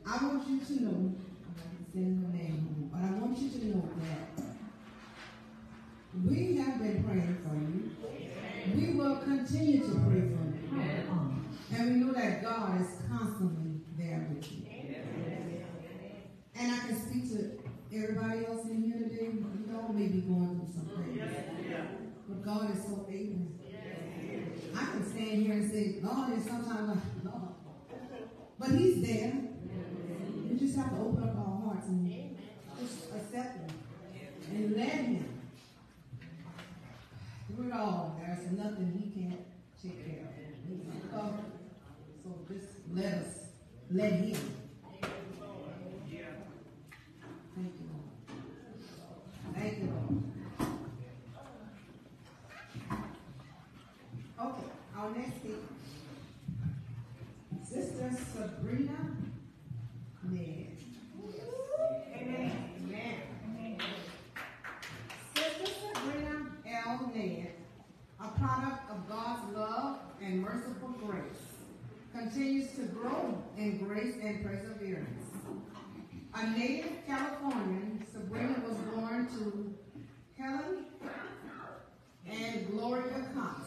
I want you to know, I'm going to send the name home, but I want you to know that we have been praying for you. We will continue to pray for you. And we know that God is constantly there with you. And I can speak to everybody else in here today. You all may be going through some things. But God is so able. I can stand here and say, Lord, and sometimes like, Lord. But He's there. We just have to open up our hearts and just accept Him. And let Him. Through it all, there's nothing He can't take care of. He's covered. So just let us, let Him. Thank you, Lord. Thank you, Lord. Okay, our next speaker, Sister Sabrina Ned. Amen. Amen. Sister Sabrina L. Ned, a product of God's love and merciful grace, continues to grow in grace and perseverance. A native Californian, Sabrina was born to Helen and Gloria Cox,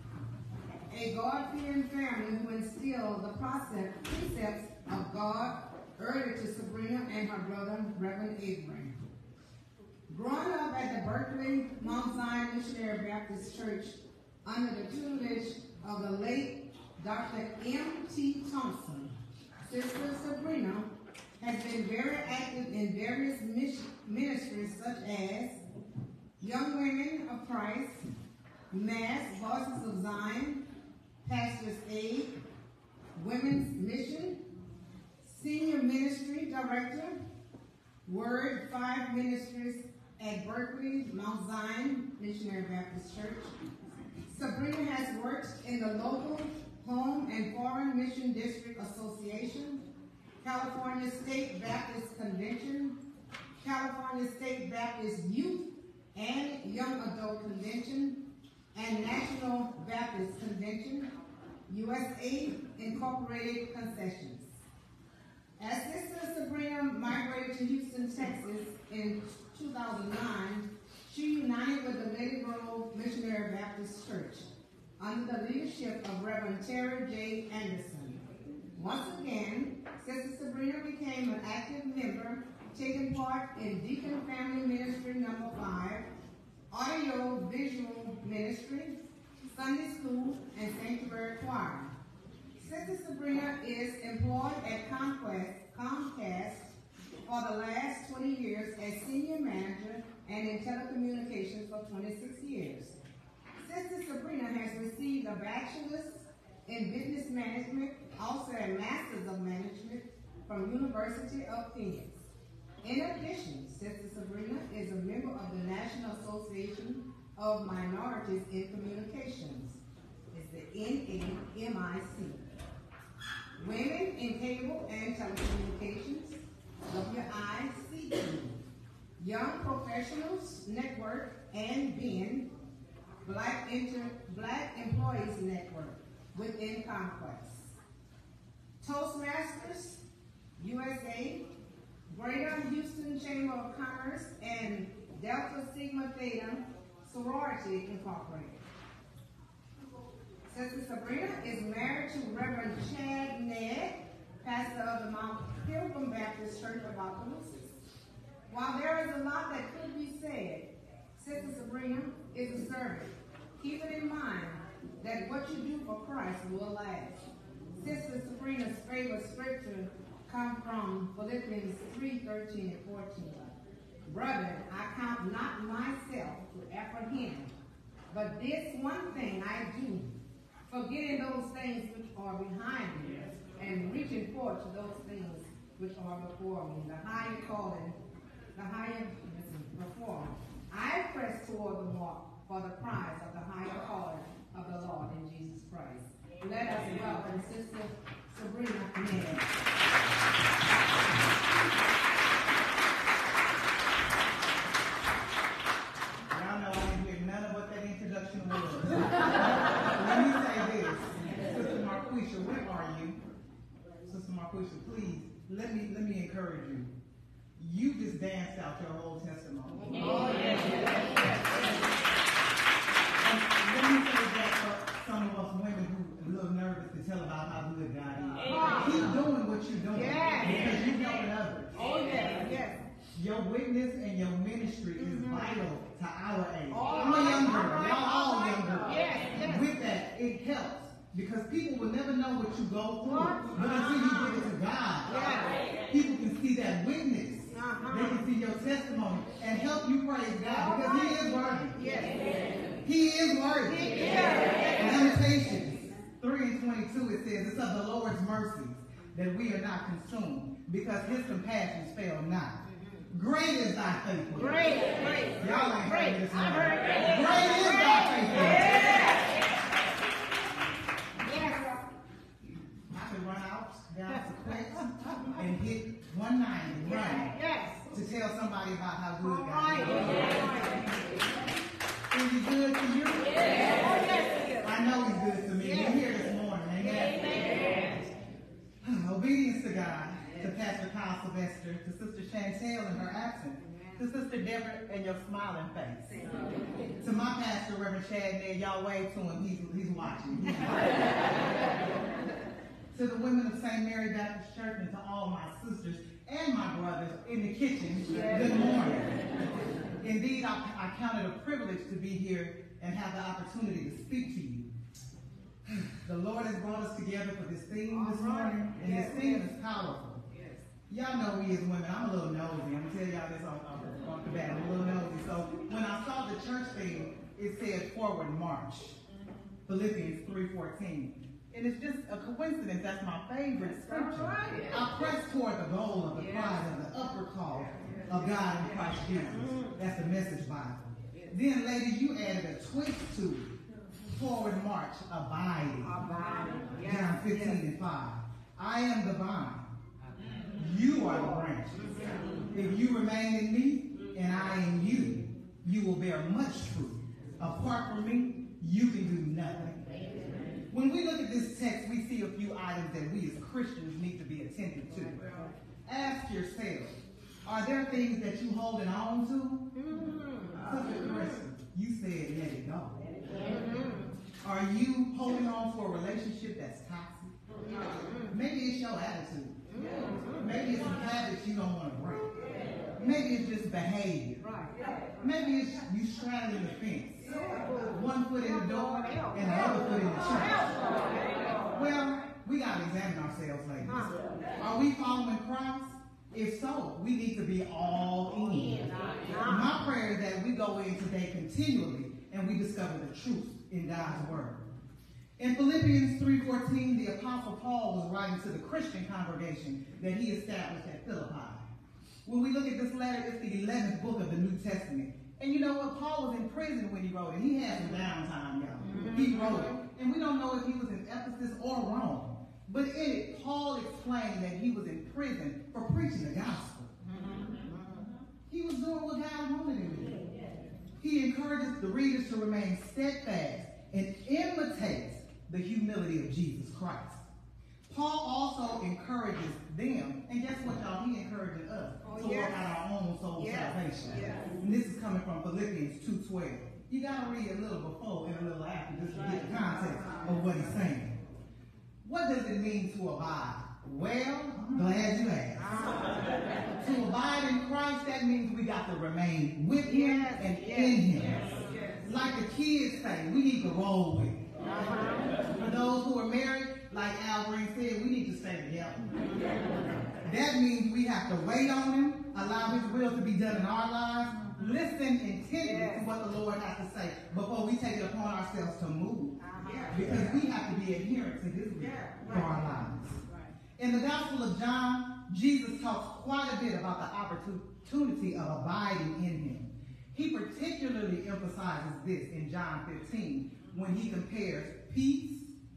a God-fearing family who instilled the process, precepts of God early to Sabrina and her brother, Reverend Abraham. Growing up at the Berkeley Mount Zion Missionary Baptist Church under the tutelage of the late Doctor M T Thompson, Sister Sabrina has been very active in various ministries such as Young Women of Christ, Mass, Voices of Zion, Pastor's Aid, Women's Mission, Senior Ministry Director, Word Five Ministries at Berkeley Mount Zion Missionary Baptist Church. Sabrina has worked in the local Home and Foreign Mission District Association, California State Baptist Convention, California State Baptist Youth and Young Adult Convention, and National Baptist Convention, U S A Incorporated Concessions. As Sister Sabrina migrated to Houston, Texas in two thousand nine, she united with the Lady Grove Missionary Baptist Church under the leadership of Reverend Terry J. Anderson. Once again, Sister Sabrina became an active member, taking part in Deacon Family Ministry Number Five, Audio Visual Ministry, Sunday School, and Sanctuary Choir. Sister Sabrina is employed at Comcast, Comcast for the last twenty years as Senior Manager and in telecommunications for twenty-six years. Sister Sabrina has received a bachelor's in business management, also a master's of management from University of Phoenix. In addition, Sister Sabrina is a member of the National Association of Minorities in Communications. It's the N A M I C. Women in Cable and Telecommunications, W I C T. Young Professionals Network, and B E N, Black, Inter Black Employees Network within Conquest. Toastmasters, U S A, Greater Houston Chamber of Commerce, and Delta Sigma Theta Sorority Incorporated. Sister Sabrina is married to Reverend Chad Ned, pastor of the Mount Pilgrim Baptist Church of Opelousas. While there is a lot that could be said, Sister Sabrina is a servant. Keep it in mind that what you do for Christ will last. Sister Sabrina's favorite scripture comes from Philippians three, thirteen and fourteen. Brother, I count not myself to apprehend, but this one thing I do, forgetting those things which are behind me, and reaching forward to those things which are before me, the higher calling, the higher before me. I press toward the mark for the prize of the higher calling of the Lord in Jesus Christ. Let us welcome Sister Sabrina Ned. Y'all know I didn't hear none of what that introduction was. Let me say this. Sister Marquisha, where are you? Sister Marquisha, please let me let me encourage you. You just danced out your whole testimony. Oh, yes. And let me say that for some of us women who are a little nervous to tell about how good God is. Keep doing what you're doing Yes. because you're helping others. Oh, yes, yes. Your witness and your ministry is Mm-hmm. vital to our age. All I'm a right, young girl. all right, Y'all all all right. young girls. Yes, yes. With that, it helps because people will never know what you go through. What? But until you give it to God, Yes. people can see that witness. Uh-huh. They can see your testimony and help you praise God because He is worthy. Yes. He is worthy. He is. Lamentations three and twenty-two, it says, it's of the Lord's mercies that we are not consumed because His compassions fail not. Great is thy faithfulness. Great, great. Y'all ain't Great. heard this I one. heard it. Great is thy faithfulness. Yes. I could run out down to quick and hit one ninety and run Yes. to tell somebody about how good All God right. is. Is He good to you? Yes. I know He's good to me. Yes. We're here this morning. Amen. Amen. Obedience to God, to Pastor Kyle Sylvester, to Sister Chantel in her absence, to Sister Deborah and your smiling face, to my pastor, Reverend Chad Ned, y'all wave to him, he's, he's watching. He's watching. To the women of Saint Mary Baptist Church and to all my sisters and my brothers in the kitchen, good morning. Indeed, I, I count it a privilege to be here and have the opportunity to speak to you. The Lord has brought us together for this theme this morning, and this theme is powerful. Y'all know we as women, I'm a little nosy. I'm going to tell y'all this off, off, off the bat. I'm a little nosy. So when I saw the church theme, it said forward march. Philippians three fourteen. And it's just a coincidence. That's my favorite scripture. I press toward the goal of the prize of the upward call of God in Christ Jesus. That's the Message Bible. Then, ladies, you added a twist to it. Forward march, abiding. Abiding. John fifteen and five. I am the vine. You are the branches. If you remain in me and I in you, you will bear much fruit. Apart from me, you can do nothing. When we look at this text, we see a few items that we as Christians need to be attentive to. Ask yourself, are there things that you holding on to? Sister Kristen, you said let it go. Are you holding on to a relationship that's toxic? Maybe it's your attitude. Maybe it's some habits you don't want to break. Maybe it's just behavior. Maybe it's you straddling the fence. One foot in the door and the other foot in the church. Well, we got to examine ourselves, ladies. Are we following Christ? If so, we need to be all in. My prayer is that we go in today continually and we discover the truth in God's word. In Philippians three fourteen, the Apostle Paul was writing to the Christian congregation that he established at Philippi. When we look at this letter, it's the eleventh book of the New Testament. And you know what? Paul was in prison when he wrote it. He had some downtime, y'all. Mm-hmm. He wrote it. And we don't know if he was in Ephesus or Rome. But in it, Paul explained that he was in prison for preaching the gospel. Mm-hmm. He was doing what God wanted him to do. He encourages the readers to remain steadfast and imitate the humility of Jesus Christ. Paul also encourages them, and guess what, y'all? He encourages us oh, to yes. work out our own soul yes. salvation. Yes. And this is coming from Philippians two twelve. You got to read a little before and a little after just to get the context of what he's saying. What does it mean to abide? Well, glad you asked. To abide in Christ, that means we got to remain with him yes. and yes. in him. Yes. Yes. Like the kids say, we need to roll with him. Uh-huh. For those who are married, like Al Green said, we need to stay together. That means we have to wait on him, allow his will to be done in our lives, listen intently yes. to what the Lord has to say before we take it upon ourselves to move. Uh-huh. Because we have to be adherent to his will yeah. for our lives. Right. In the Gospel of John, Jesus talks quite a bit about the opportunity of abiding in him. He particularly emphasizes this in John fifteen when he compares peace,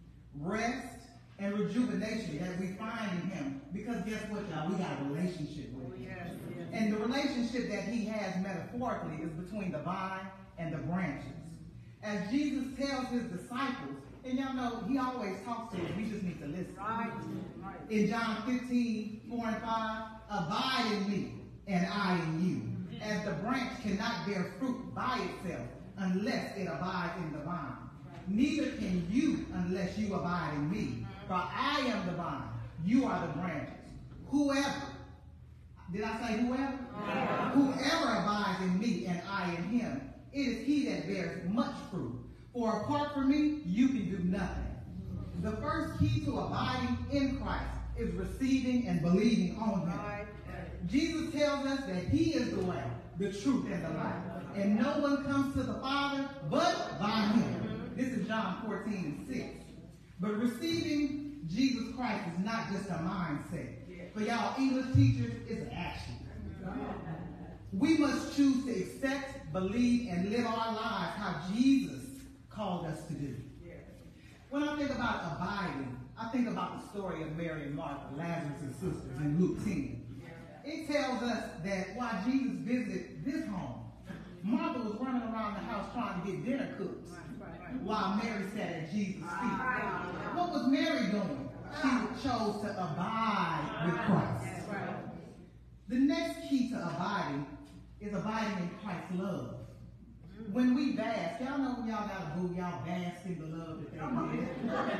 rest, and rejuvenation that we find in him. Because guess what, y'all? We got a relationship with him. Yes, yes. And the relationship that he has metaphorically is between the vine and the branches. As Jesus tells his disciples, and y'all know he always talks to us, we just need to listen. Right, right. In John fifteen, four and five, abide in me, and I in you. As the branch cannot bear fruit by itself unless it abides in the vine. Neither can you unless you abide in me. For I am the vine, you are the branches. Whoever, did I say whoever? Yeah. Whoever abides in me and I in him, it is he that bears much fruit. For apart from me, you can do nothing. The first key to abiding in Christ is receiving and believing on him. Jesus tells us that he is the way, the truth, and the life. And no one comes to the Father but by him. This is John fourteen and six. But receiving Jesus Christ is not just a mindset. For y'all English teachers, it's an action. We must choose to accept, believe, and live our lives how Jesus called us to do. When I think about abiding, I think about the story of Mary and Martha, Lazarus' sisters, in Luke ten. It tells us that while Jesus visited this home, Martha was running around the house trying to get dinner cooked, while Mary sat at Jesus' feet. What was Mary doing? She chose to abide with Christ. The next key to abiding is abiding in Christ's love. When we bask, y'all know when y'all got a boo, y'all bask in the love that they give.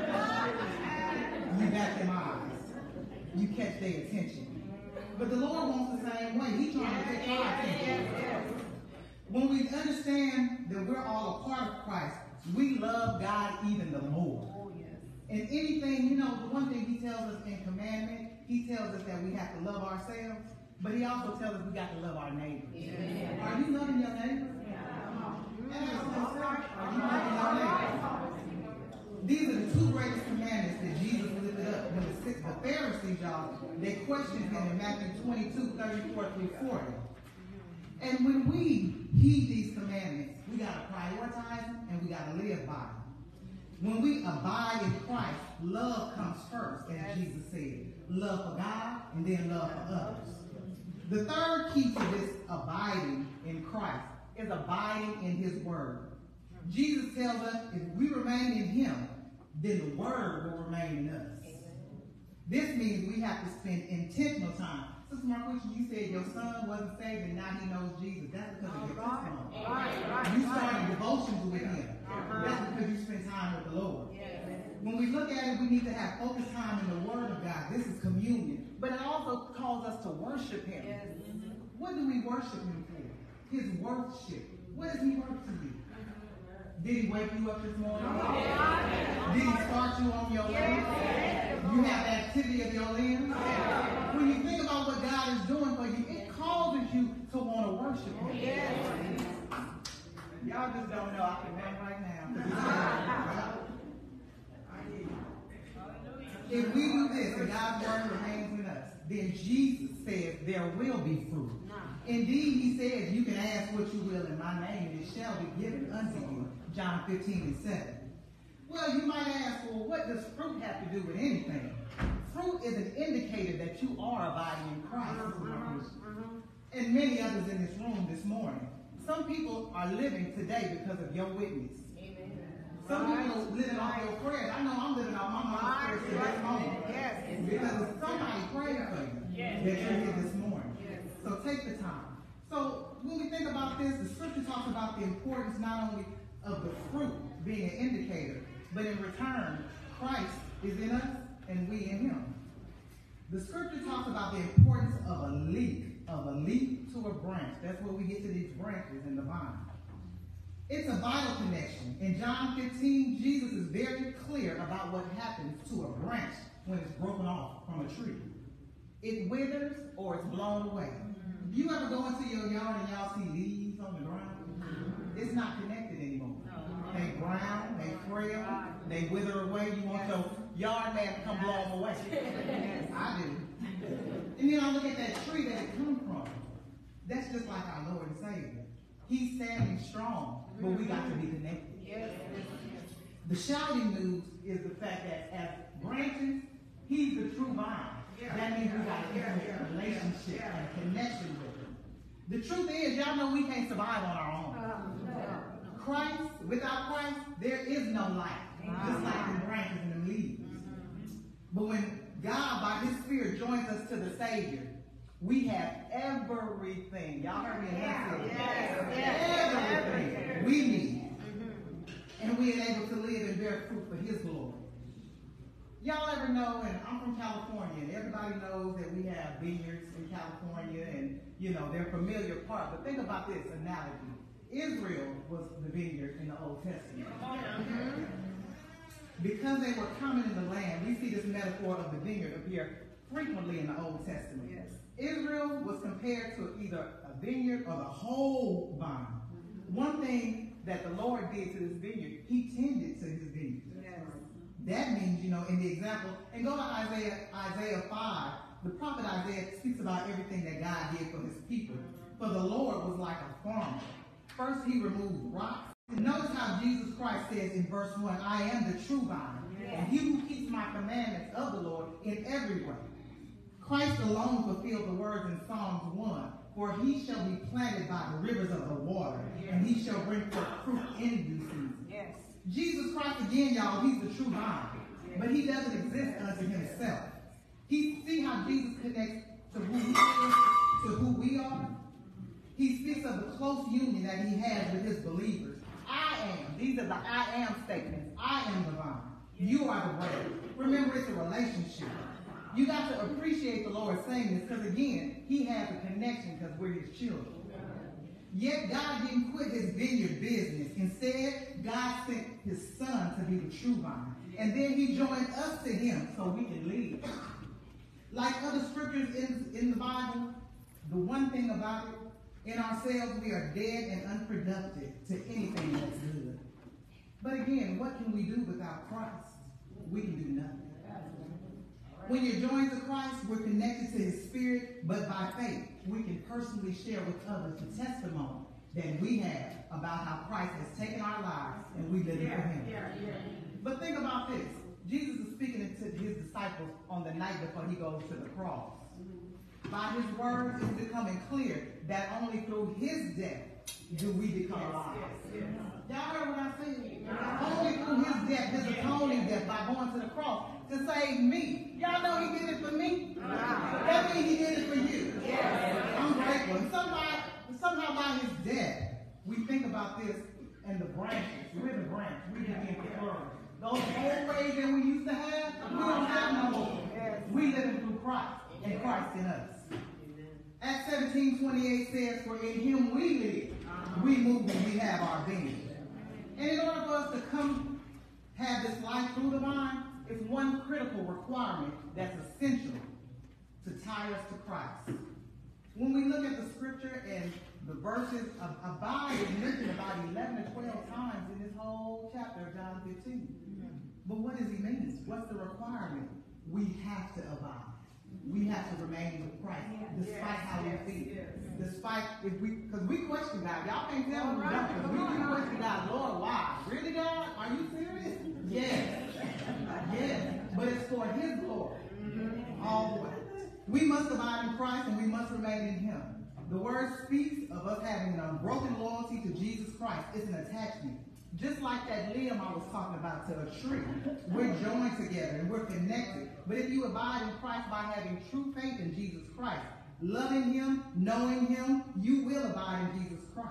You got them eyes. You catch their attention. But the Lord wants the same way. He's trying to take our attention. When we understand that we're all a part of Christ, we love God even the more. And anything, you know, the one thing he tells us in commandment, he tells us that we have to love ourselves, but he also tells us we got to love our neighbors. Yeah. Are you loving your neighbors? Yeah. Are you loving your neighbors? These are the two greatest commandments that Jesus lifted up. When the, the Pharisees, y'all, they questioned him in Matthew twenty-two, thirty-four through forty. And when we heed these commandments, we got to prioritize them and we got to live by them. When we abide in Christ, love comes first, as Jesus said. Love for God and then love for others. The third key to this abiding in Christ is abiding in his word. Jesus tells us if we remain in him, then the word will remain in us. This means we have to spend intentional time. Sister Marquisha, you said your son wasn't saved and now he knows Jesus. That's because of your testimony. Right, right, you started devotions with him. Uh-huh. That's because you spent time with the Lord. Yes. When we look at it, we need to have focused time in the Word of God. This is communion. But it also calls us to worship him. Yes. What do we worship him for? His worship. What is he worth to you? Did he wake you up this morning? Yes. Did he start you on your way? Yes. You have the activity of your limbs? Yes. When you think about what God is doing for you, it causes you to want to worship him. Yes. Y'all just don't know. I can run right now. If we do this and God's word remains in us, then Jesus says there will be fruit. Indeed, he says you can ask what you will in my name and it shall be given unto you. John fifteen and seven. Well, you might ask, well, what does fruit have to do with anything? Fruit is an indicator that you are abiding in Christ. And many others in this room this morning. Some people are living today because of your witness. Amen. Some people are living off your prayers. I know I'm living off my mom's prayers to this moment. Yes. Because somebody prayed for you yes. that you're here this morning. Yes. So take the time. So when we think about this, the scripture talks about the importance not only of the fruit being an indicator, but in return, Christ is in us and we in him. The scripture talks about the importance of a leaf, of a leaf to a branch. That's where we get to these branches in the vine. It's a vital connection. In John fifteen, Jesus is very clear about what happens to a branch when it's broken off from a tree. It withers or it's blown away. You ever go into your yard and y'all see leaves on the ground? It's not connected anymore. They brown, they frail, they wither away. You want your yard man to come blow them away. I do. And then I look at that tree that it comes from. That's just like our Lord and Savior. He's standing strong, but we got to be connected. The shouting news is the fact that as branches, he's the true vine. That means we got to get a relationship and a connection with him. The truth is, y'all know we can't survive on our own. Christ, without Christ, there is no life. Just like the branches and the leaves. But when God, by his Spirit, joins us to the Savior. We have everything. Y'all heard me? Yes, yes, everything we need. And we are able to live and bear fruit for his glory. Y'all ever know, and I'm from California, and everybody knows that we have vineyards in California, and, you know, they're familiar part. But think about this analogy. Israel was the vineyard in the Old Testament. Mm-hmm. Because they were common in the land, we see this metaphor of the vineyard appear frequently in the Old Testament. Yes. Israel was compared to either a vineyard or the whole vine. Mm-hmm. One thing that the Lord did to this vineyard, he tended to his vineyard. Yes. That means, you know, in the example, and go to Isaiah, Isaiah five, the prophet Isaiah speaks about everything that God did for his people. For the Lord was like a farmer. First, he removed rocks. And notice how Jesus Christ says in verse one, I am the true vine, yes. and he who keeps my commandments of the Lord in every way. Christ alone fulfilled the words in Psalms one, for he shall be planted by the rivers of the water, yes. and he shall bring forth fruit in due season. Yes. Jesus Christ, again, y'all, he's the true vine, yes. but he doesn't exist unto himself. He, see how Jesus connects to who he is, to who we are? He speaks of the close union that he has with his believers. I am. These are the I am statements. I am the vine. You are the branch. Remember, it's a relationship. You got to appreciate the Lord saying this because, again, he has a connection because we're his children. Yet God didn't quit his vineyard business. Instead, God sent his son to be the true vine. And then he joined us to him so we can lead. Like other scriptures in, in the Bible, the one thing about it, in ourselves, we are dead and unproductive to anything that's good. But again, what can we do without Christ? We can do nothing. When you're joined to Christ, we're connected to his Spirit, but by faith, we can personally share with others the testimony that we have about how Christ has taken our lives and we live it for him. Yeah, yeah. But think about this. Jesus is speaking to his disciples on the night before he goes to the cross. By his words, it's becoming clear that only through his death do we become alive. Yes, yes, yes. Y'all heard what I said? Yes. Only through his death, his atoning death, by going to the cross to save me. Y'all know he did it for me? Yes. That means he did it for you. Yes. I'm grateful. And somehow, somehow by his death, we think about this and the branches. We're the branch. We begin to flourish. Those old ways that we used to have, we don't have no more. We live through Christ and Christ in us. Acts seventeen twenty-eight says, for in him we live, we move, and we have our being. And in order for us to come have this life through the vine, it's one critical requirement that's essential to tie us to Christ. When we look at the scripture and the verses of abide is mentioned about eleven to twelve times in this whole chapter of John fifteen. But what does he mean? What's the requirement? We have to abide. We have to remain with Christ, despite yes, how we yes, feel. Yes. Despite, if we, because we question God. Y'all can't tell me we don't, because we do question God. Lord, why? Really, God? Are you serious? Yes. Yes. But it's for his glory. Mm-hmm. All the way. We must abide in Christ, and we must remain in him. The word speaks of us having an unbroken loyalty to Jesus Christ. It's an attachment. Just like that limb I was talking about to a tree. We're joined together and we're connected. But if you abide in Christ by having true faith in Jesus Christ, loving him, knowing him, you will abide in Jesus Christ.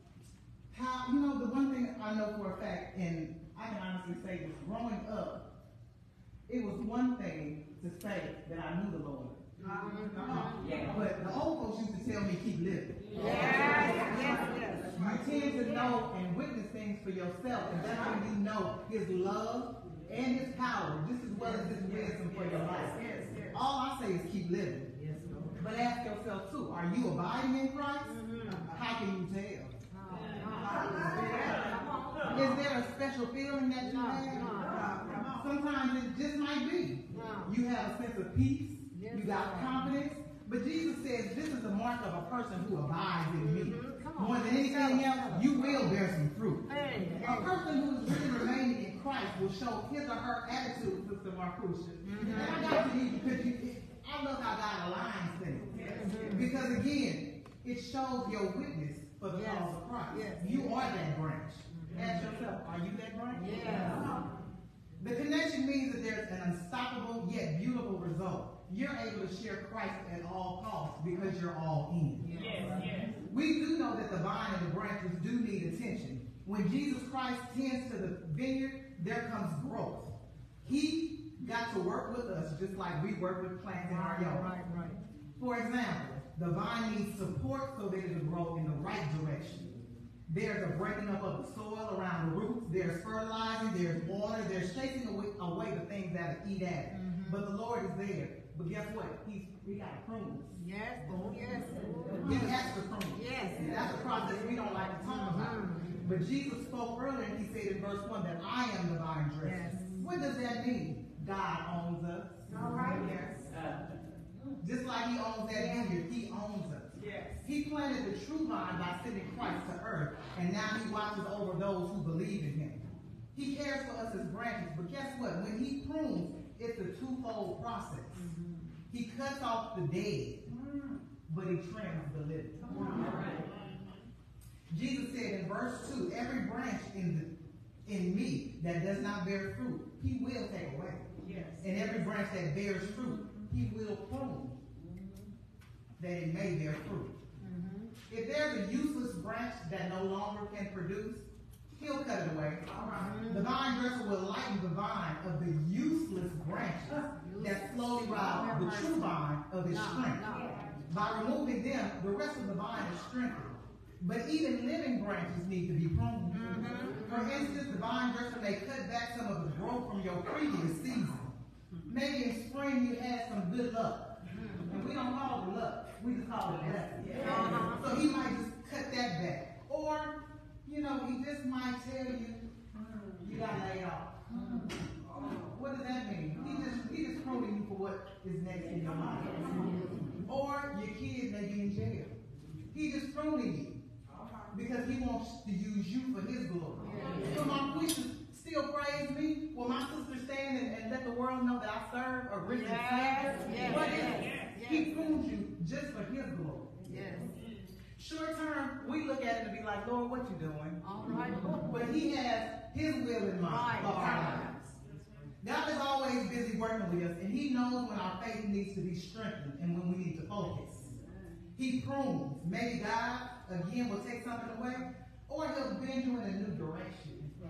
How, you know, the one thing I know for a fact, and I can honestly say this, growing up, it was one thing to say that I knew the Lord. Uh, yeah. But the old folks used to tell me, keep living. Yes, yes, yes. You tend to know and witness things for yourself, and that's when you know his love and his power, just as well as his wisdom for your life. All I say is keep living. But ask yourself too, are you abiding in Christ? How can you tell? Is there a special feeling that you have? Sometimes it just might be. You have a sense of peace. You got confidence. But Jesus says this is the mark of a person who abides in me. More than anything else, you will bear some fruit. A person who is really remaining in Christ will show his or her attitude, Sister Marcusha. And I got to you because you, I love how God aligns things. Because again, it shows your witness for the cause of Christ. You are that branch. Ask yourself, are you that branch? Yeah. The connection means that there's an unstoppable yet beautiful result you're able to share Christ at all costs because you're all in. Yes, yes. We do know that the vine and the branches do need attention. When Jesus Christ tends to the vineyard, there comes growth. He got to work with us just like we work with plants in our yard. Right, right. For example, the vine needs support so that it will grow in the right direction. There's a breaking up of the soil around the roots. There's fertilizing. There's water. There's chasing away, away the things that eat at it. Mm-hmm. But the Lord is there. But guess what? He's we got to prune us. Yes, oh yes. He has to prune us. Yes. And that's a process we don't like to talk about. Mm-hmm. But Jesus spoke earlier and he said in verse one that I am the vine dresser. Yes. What does that mean? God owns us. All right. Yes. Just like he owns that vineyard, he owns us. Yes. He planted the true vine by sending Christ to earth, and now he watches over those who believe in him. He cares for us as branches, but guess what? When he prunes, it's a twofold process. Mm-hmm. He cuts off the dead, mm-hmm. but he trims the living. Right. Jesus said in verse two, every branch in the, in me that does not bear fruit, he will take away. Yes. And every branch that bears fruit, he will prune, that it may bear fruit. Mm-hmm. If there's a useless branch that no longer can produce, he'll cut it away. Right. The vine dresser will lighten the vine of the useless branches that slowly rob the true vine of its strength. By removing them, the rest of the vine is strengthened. But even living branches need to be pruned. Mm-hmm. For instance, the vine dresser may cut back some of the growth from your previous season. Maybe in spring you had some good luck. And we don't call it luck. We just call it blessing. Yeah. Uh-huh. So he might just cut that back. Or, you know, he just might tell you, you got laid off. Mm-hmm. What does that mean? He just he just pruning you for what is next in your life. Or your kids may be in jail. He just pruning you because he wants to use you for his glory. Yeah. So my preachers still praise me. Will my sister stand and, and let the world know that I serve a risen Savior? Yes. What is Yes. it? Yes. He prunes you just for his glory. Yes. Short term, we look at it and be like, Lord, what you doing? All right. But he has his will in mind Right. for our lives. God is always busy working with us, and he knows when our faith needs to be strengthened and when we need to focus. He prunes. Maybe God, again, will take something away, or he'll bend you in a new direction.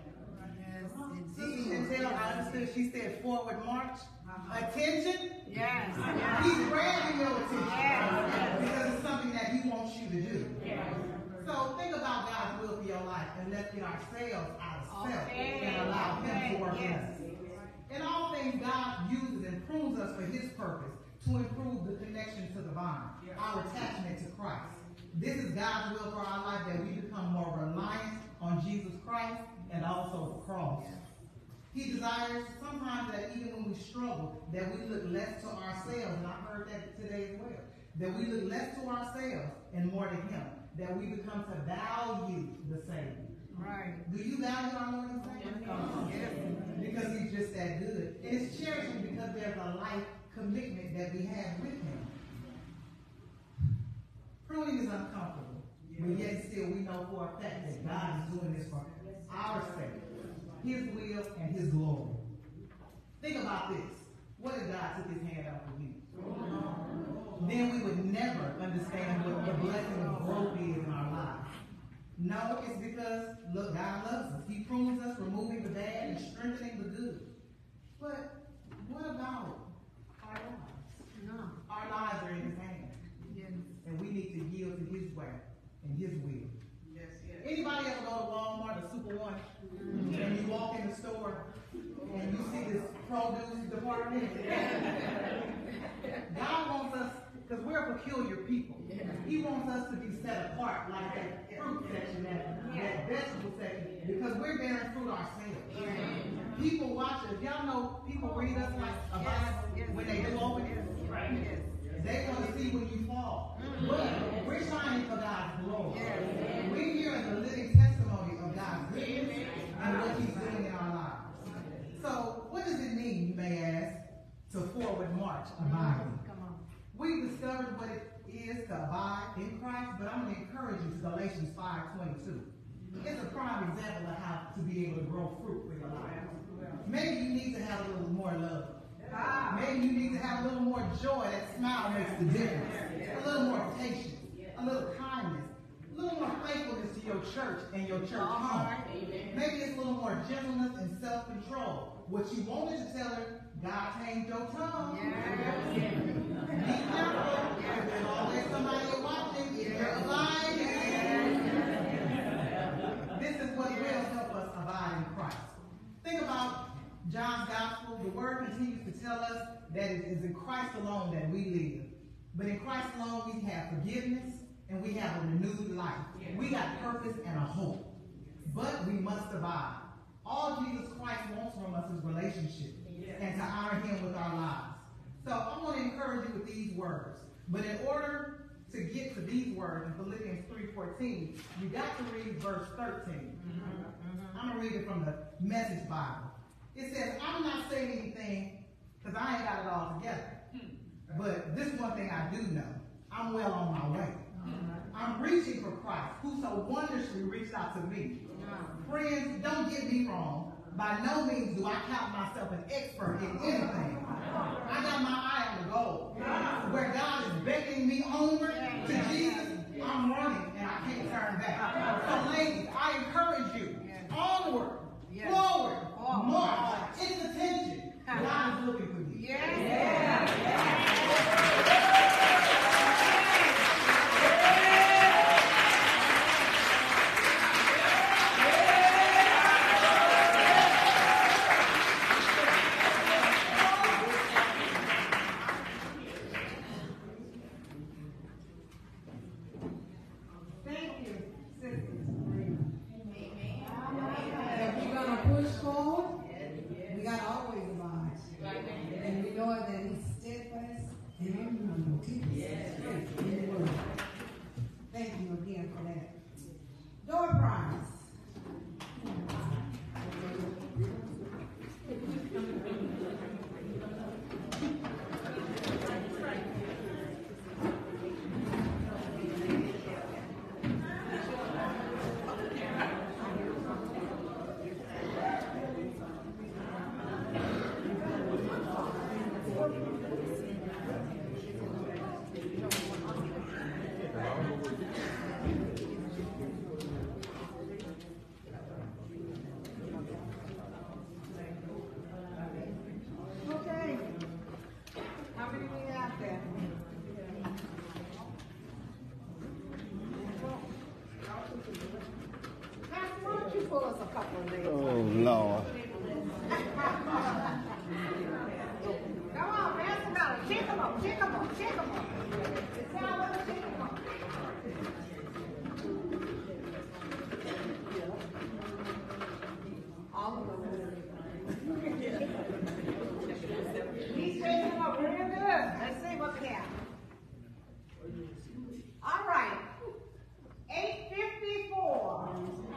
Yes. Sister Chantel, I understood she said forward march. Attention? Yes. He's grabbing your attention Yes. because it's something that he wants you to do. Yes. So think about God's will for your life, and let's get ourselves out of self Okay. and allow him to work Yes. in us. In all things, God uses and prunes us for his purpose to improve the connection to the vine, our attachment to Christ. This is God's will for our life, that we become more reliant on Jesus Christ and also the cross. He desires sometimes that even when we struggle, that we look less to ourselves, and I heard that today as well, that we look less to ourselves and more to him, that we become to value the Savior. Right. Do you value our Lord and Savior? Yes. Because he's just that good. And it's cherishing because there's a life commitment that we have with him. Pruning is uncomfortable, but yet still we know for a fact that God is doing this for our sake, his will and his glory. Think about this. What if God took his hand out for you? Then we would never understand what the blessing of growth is in our lives. No, it's because, look, God loves us. He prunes us, removing the bad and strengthening the good. But what about our lives? No. Our lives are in his hand. Yes. And we need to yield to his way and his will. Yes, yes. Anybody ever go to Walmart or Super One mm-hmm. and you walk in the store and you see this produce department? God wants us, because we're a peculiar people, he wants us to be set apart like that fruit section, that, that vegetable section, because we're bearing fruit ourselves. People watch us. Y'all know people read us like a Bible when they do open it. Right. They want to see when you fall. But we're shining for God's glory. Yes. We're here as a living testimony of God's goodness and what he's doing in our lives. So what does it mean, you may ask, to forward march, abiding? Come on. We've discovered what it is to abide in Christ, but I'm going to encourage you to Galatians five twenty-two. It's a prime example of how to be able to grow fruit for your life. Maybe you need to have a little more love. Maybe you need to have a little more joy, that smile makes the difference. A little more patience, a little kindness, a little more faithfulness to your church and your church home. Maybe it's a little more gentleness and self-control. What you wanted to tell her, God tamed your tongue. Be careful. There's always somebody watching. If you're alive, this is what will help us abide in Christ. Think about John's gospel. The word continues to tell us that it is in Christ alone that we live. But in Christ alone we have forgiveness and we have a renewed life. We got purpose and a hope. But we must abide. All Jesus Christ wants from us is relationship and to honor him with our lives. So I want to encourage you with these words. But in order to get to these words in Philippians three fourteen, you got to read verse thirteen. Mm-hmm. I'm going to read it from the Message Bible. It says, I'm not saying anything because I ain't got it all together. But this one thing I do know. I'm well on my way. I'm reaching for Christ, who so wondrously reached out to me. Friends, don't get me wrong. By no means do I count myself an expert in anything. I got my eye on the goal. Where God is beckoning me onward to Jesus, I'm running and I can't turn back. So ladies, I encourage you, onward, forward, march, it's attention. God is looking for you. Yeah. Oh, Lord. Come on, pass them out. Check them up, check them up, check them up. It's not what to check them up. All of them. He's taking them up real good. Let's see what we have. All right. eight fifty-four.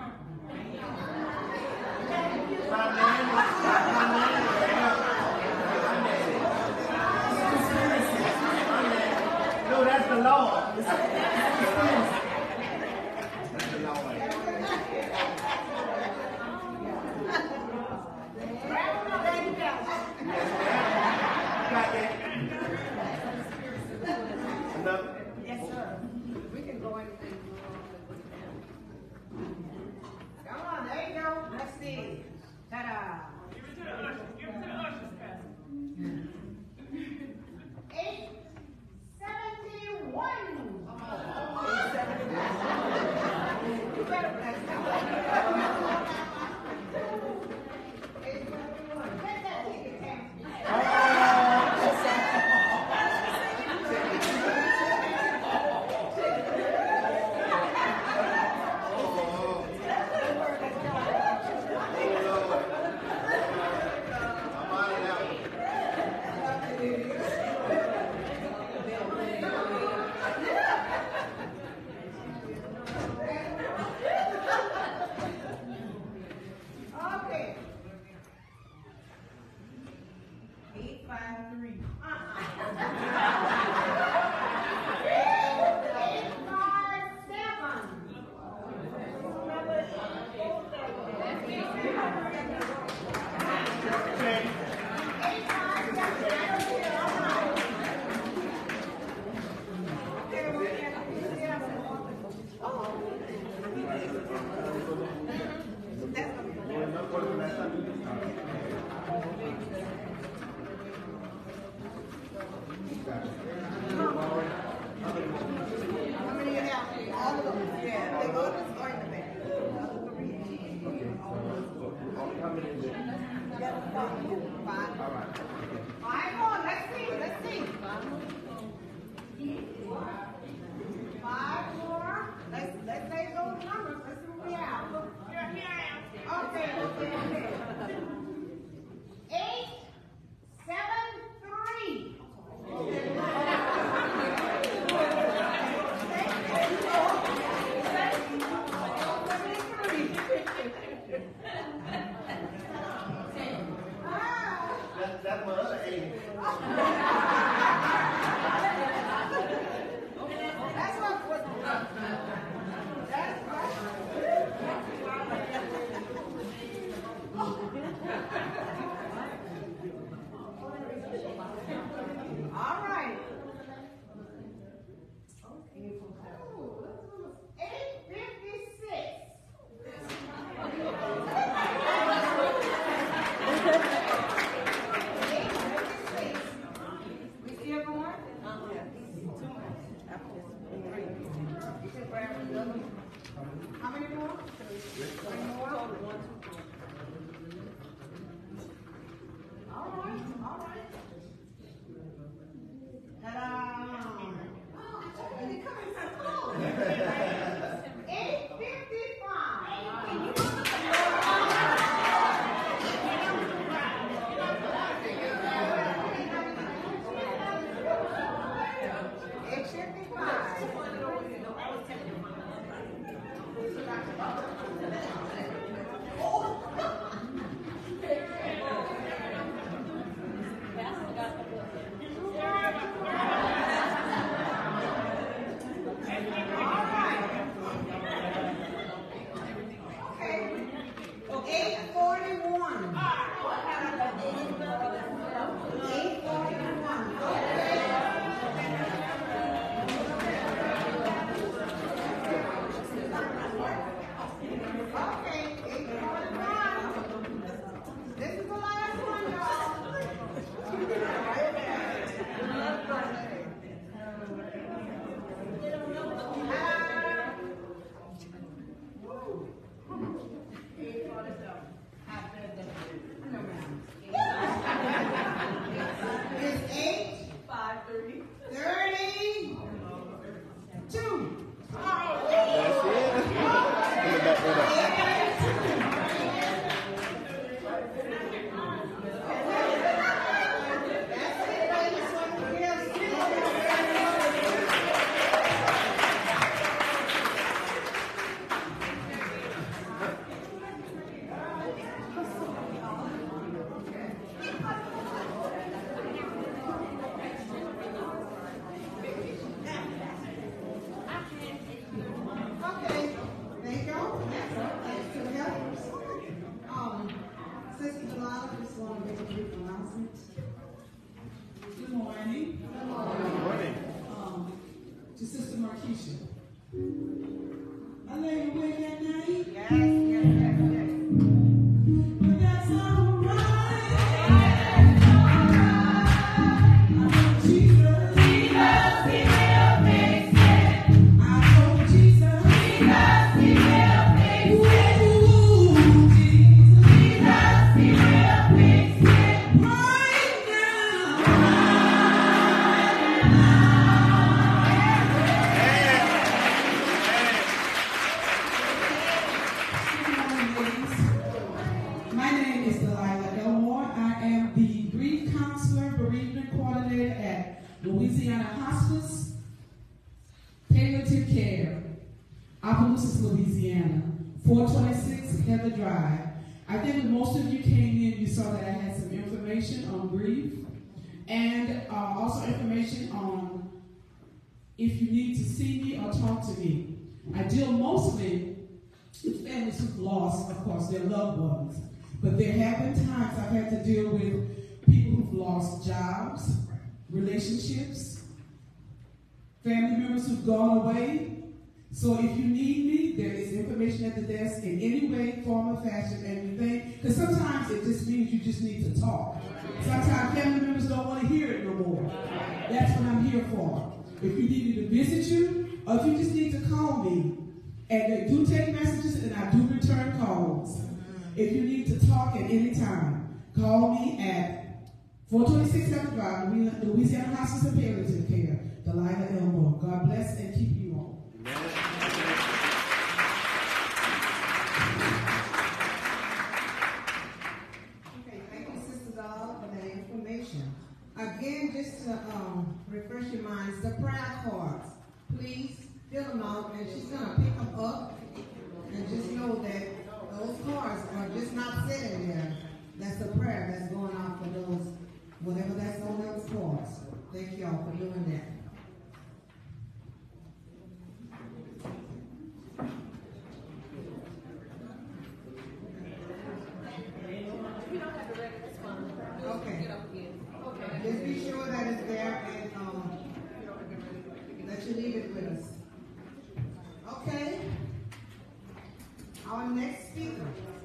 No, that's the Lord. That's the Lord. Got that? Enough? Yes, sir. We can go anything. Come on, there you go. Let's see. Ta-da. Give it to the ushers. Give it to the ushers, Pastor. Eight seventy-one. Eight seventy-one. You better bless that. Eight seventy-one. Get that ticket, Tam. How many you have? All of them. Yeah, the others are in the back. How many is it? Five. All right. Five more. Let's see. Let's see. Five more. Let's let's say those numbers. Let's see what we have. Here, here I am. Okay, okay, okay. Eight, seven, three. That, that's my other eight. That's what was. That's all right. Eight fifty-six. We still going? How many more? Three more? All right, all right. Ta-da! Oh, I told you to come in so close. Eight fifty-five. Eight fifty-five. Eight forty-one. Eight forty-one. Okay, eight forty-one. This is the last one, It's eight, five, thirty, thirty, two. That's it. In the back, in the back. Okay, thank you. Thanks to the helpers. Um, Sister Delilah, just want to make a brief announcement. Good morning. Good morning. Morning. Um, to Sister Markeisha. I lay awake at night. Yes, yes, yes, yes. But that's all right. I know Jesus. Jesus, He will fix it. I know Jesus. Jesus, He will fix it. Ooh, Jesus. Jesus, He will fix it. Right now. My name is Delilah Elmore. I am the grief counselor, bereavement coordinator at Louisiana Hospice, Palliative Care, Opelousas, Louisiana, four twenty-six Heather Drive. I think when most of you came in, you saw that I had some information on grief and uh, also information on if you need to see me or talk to me. I deal mostly with families who've lost, of course, their loved ones. But there have been times I've had to deal with people who've lost jobs, relationships, family members who've gone away, So if you need me, there is information at the desk in any way, form, or fashion, and you think, because sometimes it just means you just need to talk. Sometimes family members don't want to hear it no more. That's what I'm here for. If you need me to visit you, or if you just need to call me, and they do take messages, and I do return calls. If you need to talk at any time, call me at four twenty-six Seventh Drive, Louisiana Hospice and Palliative Care, Delilah Elmore. God bless and keep you all. Okay, thank you, Sister Doll, for that information. Again, just to um, refresh your minds, the prayer cards, please fill them out, and she's going to pick them up, and just know that those cards are just not sitting there. That's a prayer that's going out for those, whatever that's on those cards. Thank y'all for doing that. Okay. Just be sure that it's there and um, that you leave it with us. Okay. Our next speaker.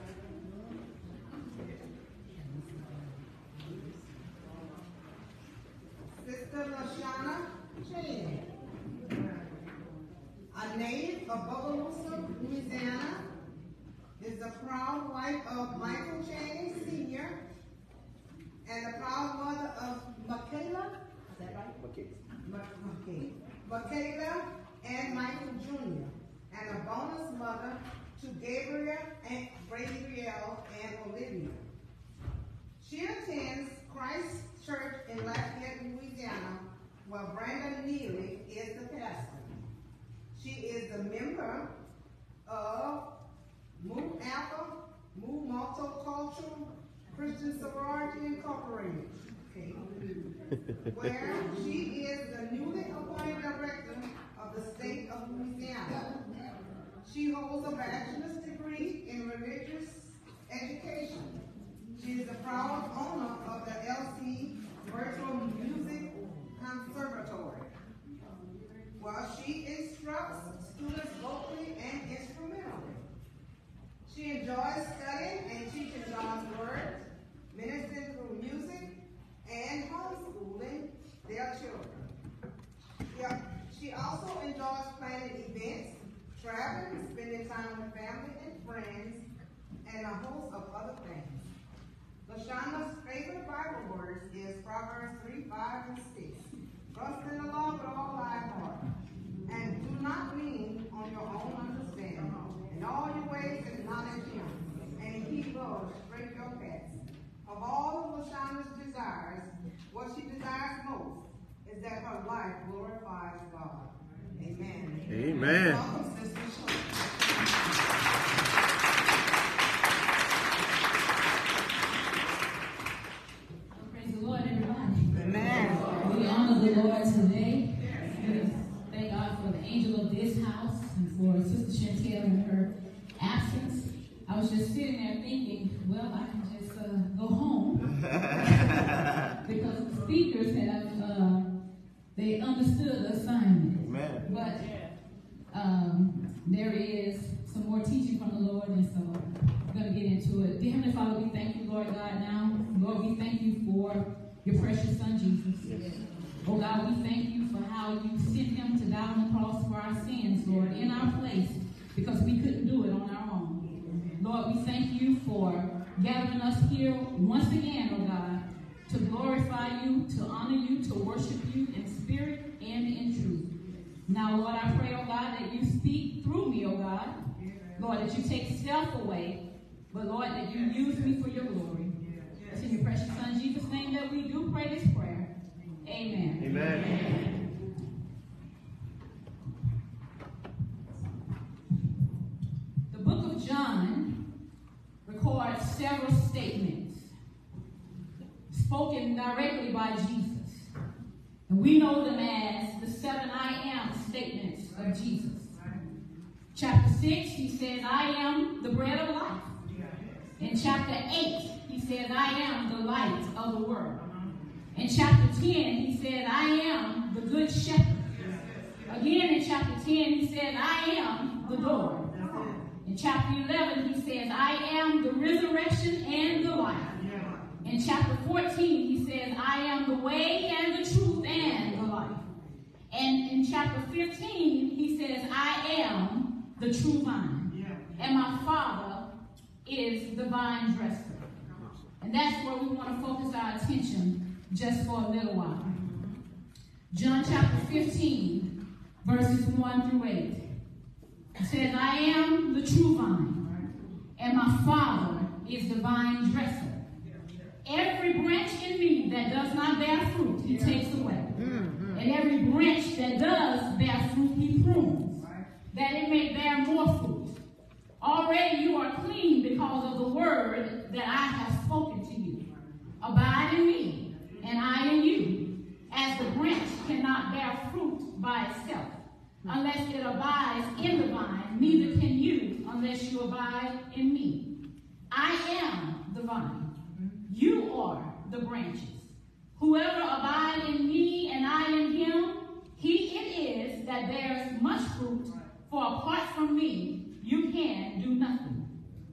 Sister Lashana Cheney. A native of Bogalusa, Louisiana, is the proud wife of Michael Cheney Senior and the proud mother of Michaela, is that right? Michaela. Michaela and Michael Junior, and a bonus mother to Gabriel and Gabriel and Olivia. She attends Christ Church in Lafayette, Louisiana, where Brandon Neely is the pastor. She is a member of Mu Alpha, Mu Multicultural Christian Sorority Incorporated, okay, where she is the newly appointed director of the state of Louisiana. She holds a bachelor's degree in religious education. She is the proud owner of the L C Virtual Music Conservatory, while she instructs students vocally and instrumentally. She enjoys studying and teaching God's word, ministering through music, and homeschooling their children. Yeah, she also enjoys planning events, traveling, spending time with family and friends, and a host of other things. Lashana's favorite Bible verse is Proverbs three, five, and six. Trust in the Lord with all thy heart, and do not lean on your own understanding. In all your ways acknowledge him, and he will straight your paths. Of all of Lashana's desires, what she desires most is that her life glorifies God. Amen. Amen. Welcome, Sister Shaw. Praise the Lord, everybody. Amen. We honor the Lord today. We thank God for the angel of this house and for Sister Chantel in her absence. I was just sitting there thinking, well, I can just uh, go home because the speakers have uh, they understood the assignment. Amen. But um, there is some more teaching from the Lord, and so we're going to get into it. Dear Heavenly Father, we thank you, Lord God, now. Lord, we thank you for your precious Son, Jesus. Oh God, we thank you for how you sent him to die on the cross for our sins, Lord, in our place, because we couldn't do it on our own. Lord, we thank you for gathering us here once again, oh God, to glorify you, to honor you, to worship you in spirit and in truth. Now, Lord, I pray, oh God, that you speak through me, oh God. Lord, that you take self away, but Lord, that you use me for your glory. It's in your precious Son, Jesus' name, that we do pray this prayer. Amen. Amen. Amen. The book of John records several statements spoken directly by Jesus. And we know them as the seven I am statements of Jesus. Chapter six, he says, I am the bread of life. In chapter eight, he says, I am the light of the world. In chapter ten, he said, I am the good shepherd. Again, in chapter ten, he says, I am the door. In chapter eleven, he says, I am the resurrection and the life. In chapter fourteen, he says, I am the way and the truth and the life. And in chapter fifteen, he says, I am the true vine. And my Father is the vine dresser. And that's where we want to focus our attention just for a little while. John chapter fifteen, verses one through eight. It says, I am the true vine, and my Father is the vine dresser. Every branch in me that does not bear fruit, he takes away. Mm-hmm. And every branch that does bear fruit, he prunes, that it may bear more fruit. Already you are clean because of the word that I have spoken to you. Abide in me, and I in you, as the branch cannot bear fruit by itself, unless it abides in the vine, neither can you unless you abide in me. I am the vine. You are the branches. Whoever abides in me and I in him, he it is that bears much fruit, for apart from me, you can do nothing.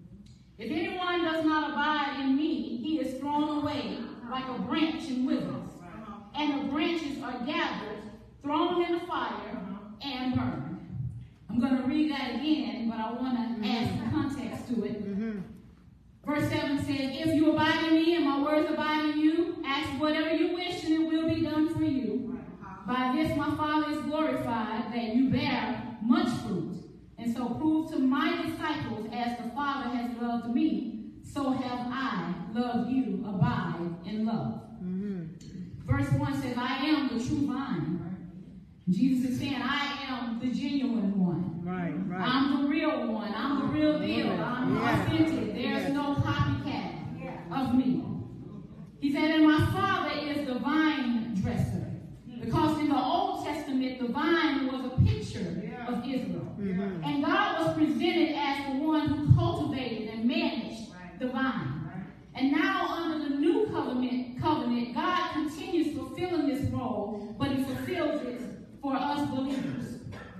If anyone does not abide in me, he is thrown away like a branch and withers. And the branches are gathered, thrown in the fire, and burned. I'm going to read that again, but I want to mm-hmm. add some context to it. Mm-hmm. Verse seven says, if you abide in me and my words abide in you, ask whatever you wish and it will be done for you. By this my Father is glorified, that you bear much fruit, and so prove to my disciples, as the Father has loved me, so have I loved you. Abide in love. Mm-hmm. Verse one says, I am the true vine. Jesus is saying, I am the genuine one. Right, right. I'm the real one. I'm the real deal. I'm yeah. authentic. There's yeah. no copycat yeah. of me. He said, and my Father is the vine dresser. Because in the Old Testament, the vine was a picture yeah. of Israel. Mm-hmm. And God was presented as the one who cultivated and managed right. the vine. Right. And now under the new covenant, covenant, God continues fulfilling this role, but he fulfills it for us believers.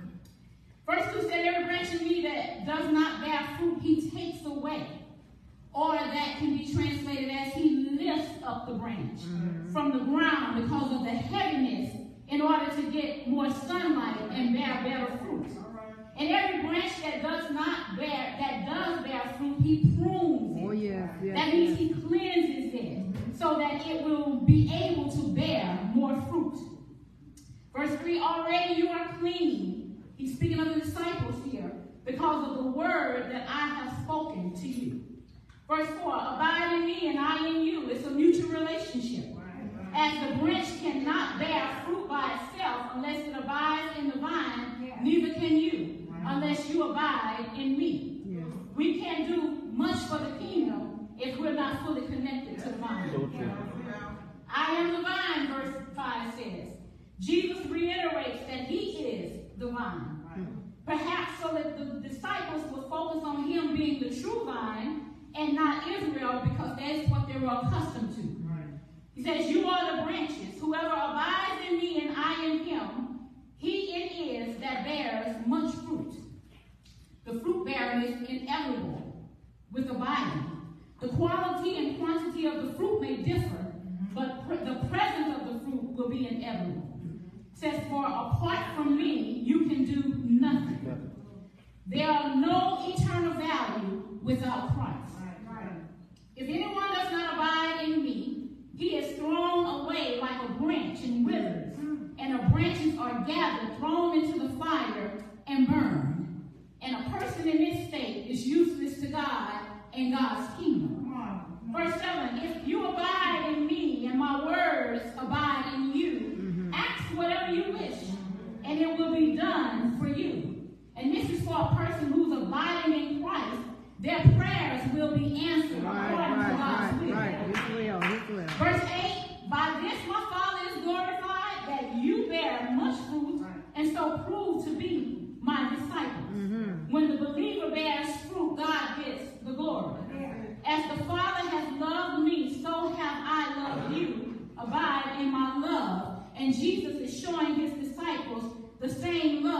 Verse two said, every branch in me that does not bear fruit, he takes away. Or that can be translated as he lifts up the branch mm-hmm. from the ground because of the heaviness, in order to get more sunlight and bear better fruit. And every branch that does not bear, that does bear fruit, he prunes it. Oh, yeah, yeah, that means yeah. he cleanses it so that it will be able to bear more fruit. Verse three, already you are clean. He's speaking of the disciples here, because of the word that I have spoken to you. Verse four, abide in me and I in you. It's a mutual relationship. As the branch cannot bear fruit by itself unless it abides in the vine, neither can you unless you abide in me. Yeah. We can't do much for the kingdom if we're not fully connected to the vine. Okay. I am the vine, verse five says. Jesus reiterates that he is the vine. Right. Perhaps so that the disciples will focus on him being the true vine and not Israel, because that's what they were accustomed to. Right. He says, you are the branches. Whoever abides in me and I in him, he it is that bears much fruit. The fruit bearing is inevitable with abiding. The quality and quantity of the fruit may differ, but pr- the presence of the fruit will be inevitable. It says, for apart from me, you can do nothing. There are no eternal value without Christ. If anyone does not abide in me, he is thrown away like a branch and withers, and the branches are gathered, thrown into the fire, and burned. And a person in this state is useless to God and God's kingdom. Verse seven, if you abide in me and my words abide in you, mm-hmm. ask whatever you wish, and it will be done for you. And this is for a person who's abiding in Christ. Their prayers will be answered right, according right, to God's right, will. Right. His will, His will. Verse eight, by this my Father is glorified, that you bear much fruit, right. and so prove to be my disciples. Mm-hmm. When the believer bears fruit, God gets the glory. Yeah. As the Father has loved me, so have I loved you. Abide in my love. And Jesus is showing his disciples the same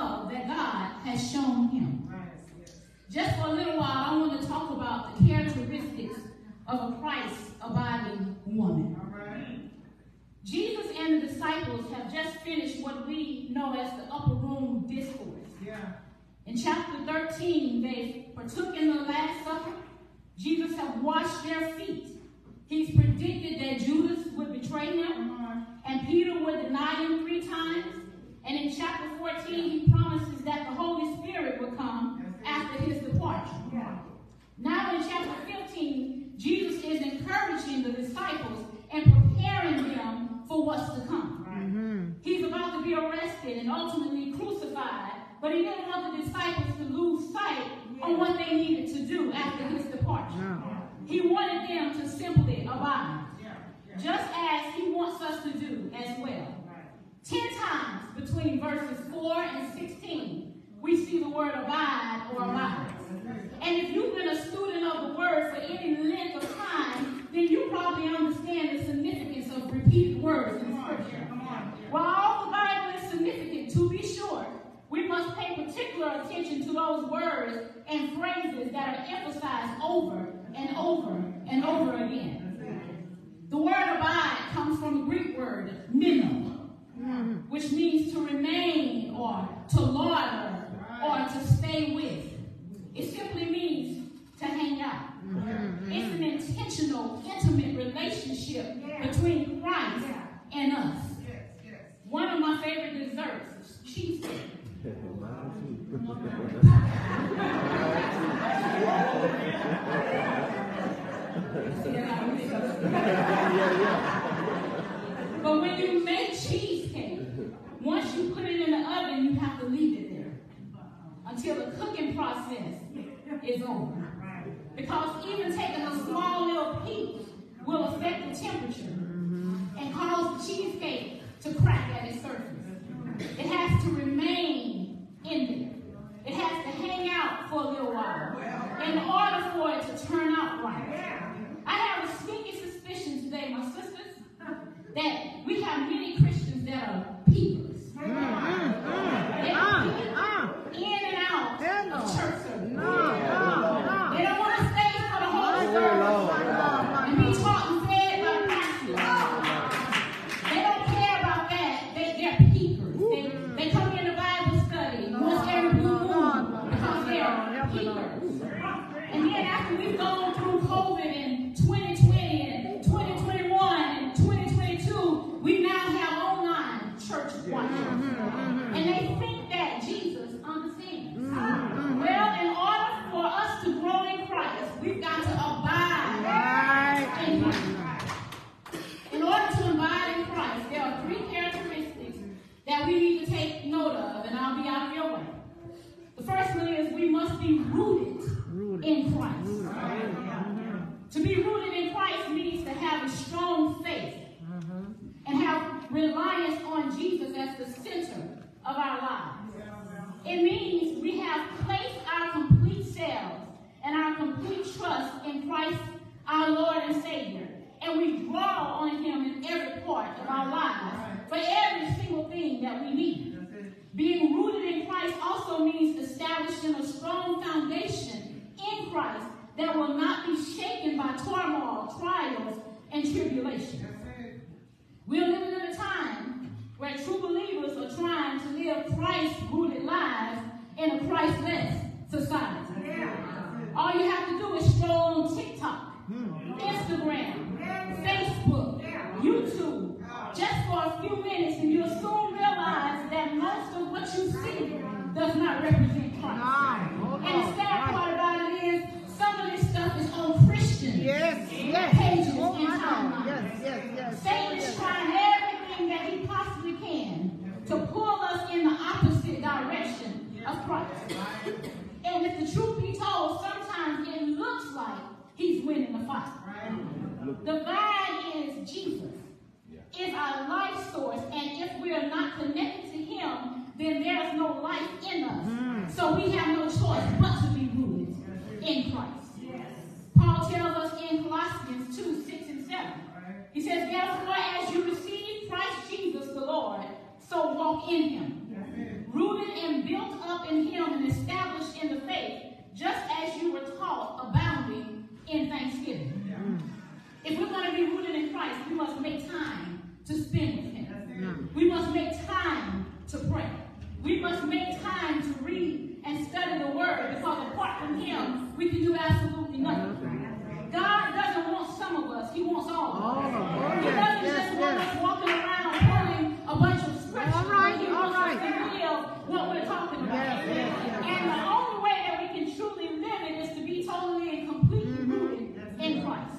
Just for a little while, I want to talk about the characteristics of a Christ-abiding woman. Jesus and the disciples have just finished what we know as the upper room discourse. Yeah. In chapter thirteen, they partook in the Last Supper. Jesus had washed their feet. He's predicted that Judas would betray him, and Peter would deny him three times. And in chapter fourteen, he promises that the Holy Spirit would come after his departure. Yeah. Now in chapter fifteen, Jesus is encouraging the disciples and preparing them for what's to come. Mm-hmm. He's about to be arrested and ultimately crucified, but he didn't want the disciples to lose sight yeah. on what they needed to do after his departure. Yeah. He wanted them to simply abide, yeah. Yeah. just as he wants us to do as well. Ten times between verses four and sixteen, we see the word abide or abide. And if you've been a student of the word for any length of time, then you probably understand the significance of repeated words in Scripture. While all the Bible is significant, to be sure, we must pay particular attention to those words and phrases that are emphasized over and over and over again. The word abide comes from the Greek word meno, which means to remain or to loiter or to stay with. It simply means to hang out. Mm-hmm. It's an intentional, intimate relationship yeah. between Christ yeah. and us. Yes, yes. One of my favorite desserts is cheesecake. But when you make cheesecake, once you put it in the oven, you have to leave it there until the cooking process is over. Because even taking a small little peak will affect the temperature and cause the cheesecake to crack at its surface. It has to remain in there. It has to hang out for a little while in order for it to turn out right. I have a sneaky suspicion today, my sisters, that we have many Christians that are peepers. They peep in and out of church service. They don't want to stay for the whole service and be taught and fed by pastors. They don't care about that. They, they're peepers. They, they come in the Bible study once every blue moon because they're peepers. And then after we've gone through COVID in twenty twenty and twenty twenty-one and twenty twenty-two, we now have online church watchers. And they think that Jesus understands. Well, in order for us to grow in Christ, we've got to abide in Christ. In order to abide in Christ, there are three characteristics that we need to take note of, and I'll be out of your way. The first one is we must be rooted, rooted. in Christ. Rooted. To be rooted in Christ means to have a strong faith uh-huh. and have reliance on Jesus as the center of our lives. It means we have placed our complete selves and our complete trust in Christ, our Lord and Savior, and we draw on Him in every part of our lives for every single thing that we need. Being rooted in Christ also means establishing a strong foundation in Christ that will not be shaken by turmoil, trials, and tribulations. We're living in a time where true believers are trying to live Christ-rooted lives in a Christ-less society. All you have to do is stroll on TikTok, Instagram, Facebook, YouTube, just for a few minutes, and you'll soon realize that most of what you see does not represent Christ. And the sad part about it is, some of this stuff is on Christian yes, yes. pages oh, in timelines. Yes, yes, yes. Satan is trying everything that he possibly can to pull us in the opposite direction of Christ. And if the truth be told, sometimes it looks like he's winning the fight. The vine is Jesus, is our life source, and if we are not connected to him, then there's no life in us. Mm. So we have no choice but to be rooted in Christ. Yes. Paul tells us in Colossians two, six and seven. He says, therefore, as you receive Christ Jesus the Lord, so walk in him. Yes. Rooted and built up in him and established in the faith, just to spend with him. We must make time to pray. We must make time to read and study the word, because apart from him, we can do absolutely nothing. God doesn't want some of us. He wants all of us. He doesn't yes, just want yes. us walking around pulling a bunch of scriptures. All right, He all wants right. us to live what we're talking about. Yes, yes, yes. And the only way that we can truly live it is to be totally and completely Mm-hmm. rooted in Christ.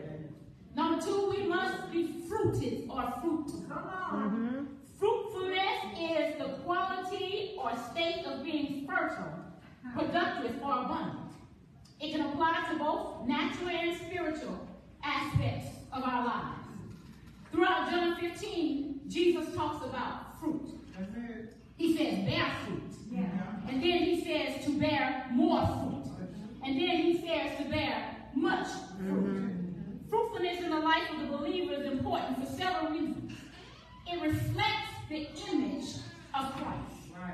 Number two, we must be fruited or fruit. Mm-hmm. Fruitfulness is the quality or state of being fertile, productive, or abundant. It can apply to both natural and spiritual aspects of our lives. Throughout John fifteen, Jesus talks about fruit. He says, bear fruit. Yeah. And then he says to bear more fruit. And then he says to bear much fruit. Mm-hmm. Fruitfulness in the life of the believer is important for several reasons. It reflects the image of Christ. Right.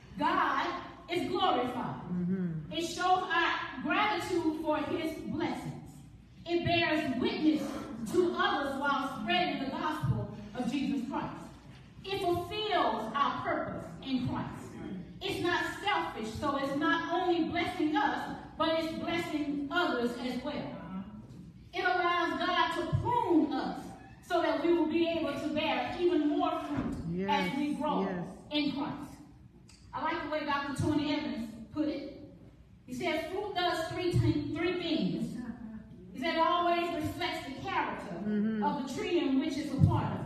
God is glorified. Mm-hmm. It shows our gratitude for his blessings. It bears witness to others while spreading the gospel of Jesus Christ. It fulfills our purpose in Christ. It's not selfish, so it's not only blessing us, but it's blessing others as well. It allows God to prune us so that we will be able to bear even more fruit yes, as we grow yes. in Christ. I like the way Doctor Tony Evans put it. He said fruit does three, three things. He said it always reflects the character mm-hmm. of the tree in which it's a part of.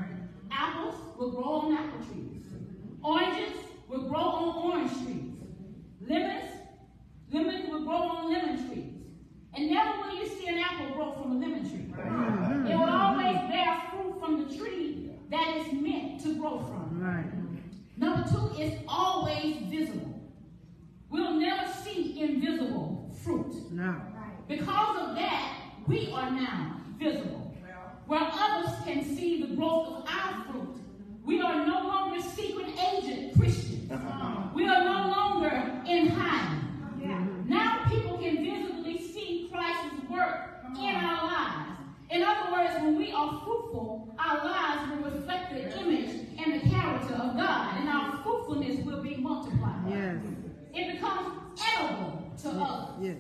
Apples will grow on apple trees. Oranges will grow on orange trees. Lemons, lemons will grow on lemon trees. And never will you see an apple grow from a lemon tree. Right. It will always bear fruit from the tree that is meant to grow from. Right. Number two, it's always visible. We'll never see invisible fruit. No. Because of that, we are now visible. Where others can see the growth of our fruit, we are no longer secret agent Christians. We are no longer in hiding. Yeah. Now people can visibly see Christ's work in our lives. In other words, when we are fruitful, our lives will reflect the image and the character of God, and our fruitfulness will be multiplied. Yes. It becomes edible to yes. others. Yes.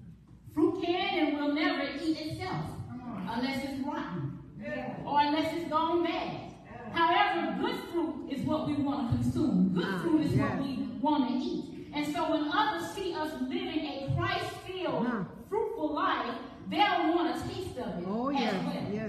Fruit can and will never eat itself unless it's rotten. Yeah. Or unless it's gone bad. However, good fruit is what we want to consume. Good fruit is yes. what we want to eat. And so when others see us living a Christ-filled, uh-huh. fruitful life, they'll want a taste of it oh, as yes. well. Yes.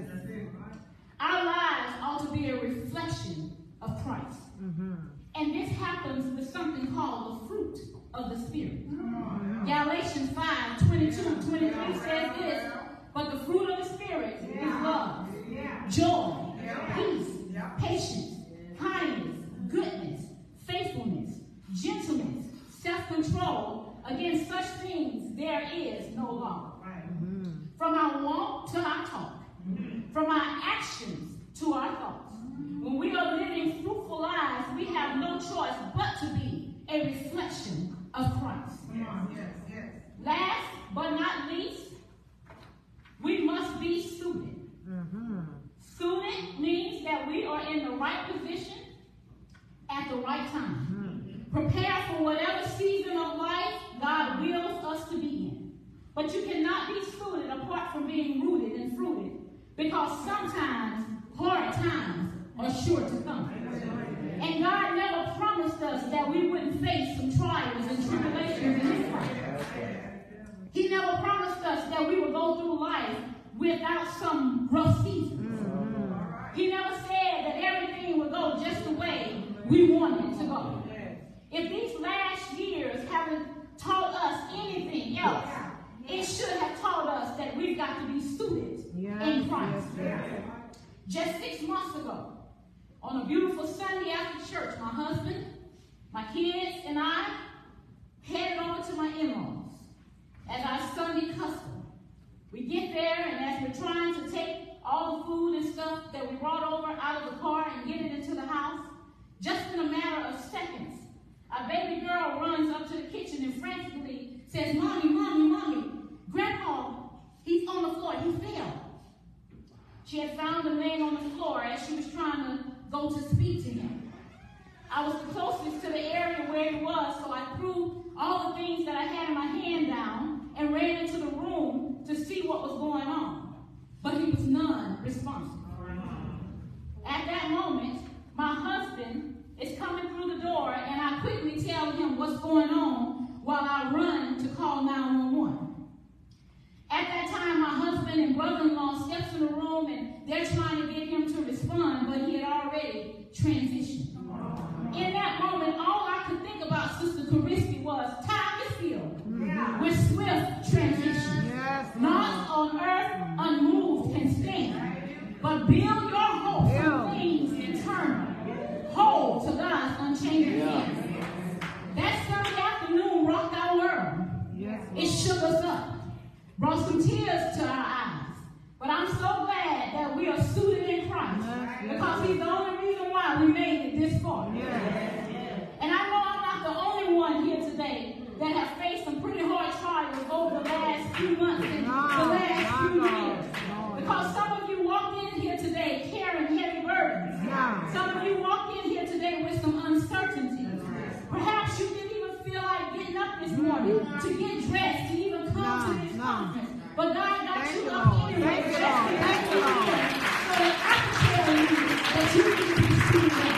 Our lives ought to be a reflection of Christ. Mm-hmm. And this happens with something called the fruit of the Spirit. Mm-hmm. Galatians five, twenty-two, twenty-three says this, but the fruit of the Spirit yeah. is love, yeah. joy, yeah. peace, yeah. patience, kindness, goodness, faithfulness, gentleness, self-control. Against such things there is no law. Right. Mm-hmm. From our walk to our talk, mm-hmm. from our actions to our thoughts. Mm-hmm. When we are living fruitful lives, we have no choice but to be a reflection of Christ. Yes. Yes. Yes. Last but not least, we must be suited. Mm-hmm. Suited means that we are in the right position at the right time. Mm-hmm. Prepare for whatever season of life God wills us to be in. But you cannot be suited apart from being rooted and fruited, because sometimes hard times are sure to come. And God never promised us that we wouldn't face some trials and tribulations in this life. He never promised us that we would go through life without some rough seasons. Mm-hmm. He never said that everything would go just the way we wanted it to go. If these last years haven't taught us anything else, it should have taught us that we've got to be suited yes, in Christ. Yes, yes. Just six months ago, on a beautiful Sunday after church, my husband, my kids, and I headed over to my in-laws as our Sunday custom. We get there, and as we're trying to take all the food and stuff that we brought over out of the car and get it into the house, just in a matter of seconds, our baby girl runs up to the kitchen and frantically says, "Mommy, Mommy, Mommy, Grandpa, he's on the floor, he fell." She had found him laying on the floor as she was trying go to speak to him. I was the closest to the area where he was, so I threw all the things that I had in my hand down and ran into the room to see what was going on. But he was none responsible. At that moment, my husband is coming through the door, and I quickly tell him what's going on while I run to call nine one one. At that time, my husband and brother-in-law steps in the room, and they're trying to get him to respond, but he had already transitioned. In that moment, all I could think about, Sister Carisky, was time is filled yeah. with swift transition. Yes, Not on earth unmoved can stand, but build your hope on things eternal. Hold to God's unchanging hand. That Sunday afternoon rocked our world. Yes, it shook us up, brought some tears to our eyes. But I'm so glad that we are suited in Christ, because he's the only reason why we made it this far. And I know I'm not the only one here today that have faced some pretty hard trials over the last few months and the last few years. Because some of you walked in here today carrying heavy burdens. Some of you walked in here today with some uncertainty. Perhaps you didn't even feel like getting up this morning to get dressed, to even come to this conference. But God got you up anyway. Thank you, Lord. Thank you, Lord. So that I can tell you that you need to be seated.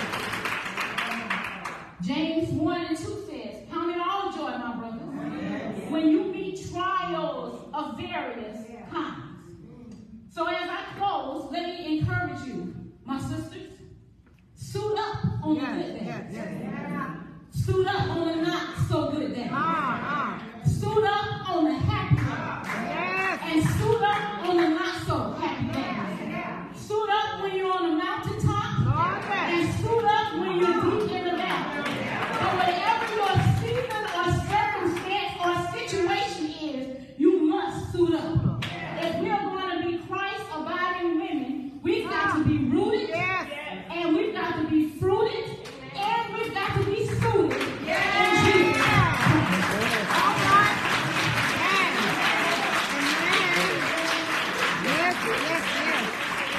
James one and two says, count it all joy, my brothers, when you meet trials of various kinds. So as I close, let me encourage you, my sisters, suit up on yes, the good days. Yes, yes, yes. Suit up on the not so good days. Ah, ah. Suit up on the happy days. Yes. And suit up on the not so happy days. Suit up when you're on the mountaintop. Oh, yes. And suit up when you're deep in the valley. So whatever your season or circumstance or situation is, you must suit up. If we are going to be Christ-abiding women, we've got to be rooted, yes. and we've got to be fruited, and we've got to be suited yes. in Jesus. All right. Yes. Yes, yes, yes.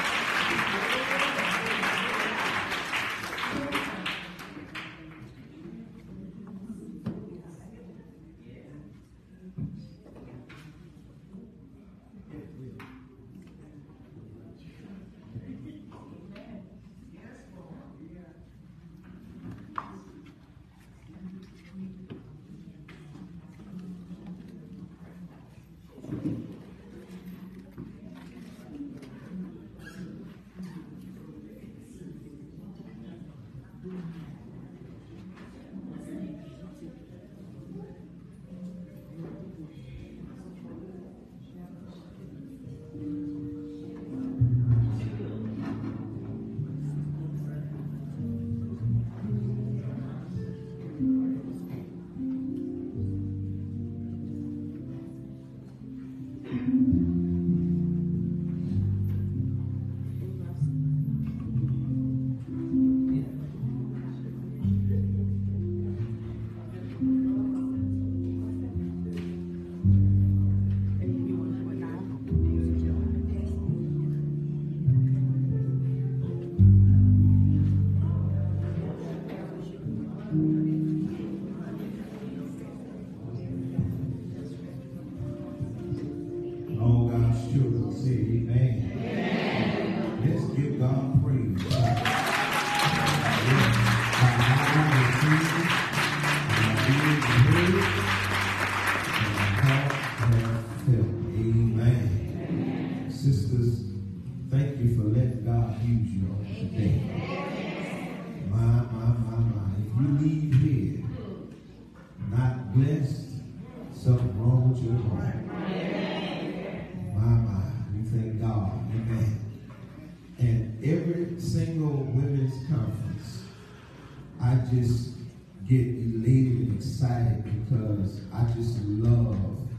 Get elated and excited because I just love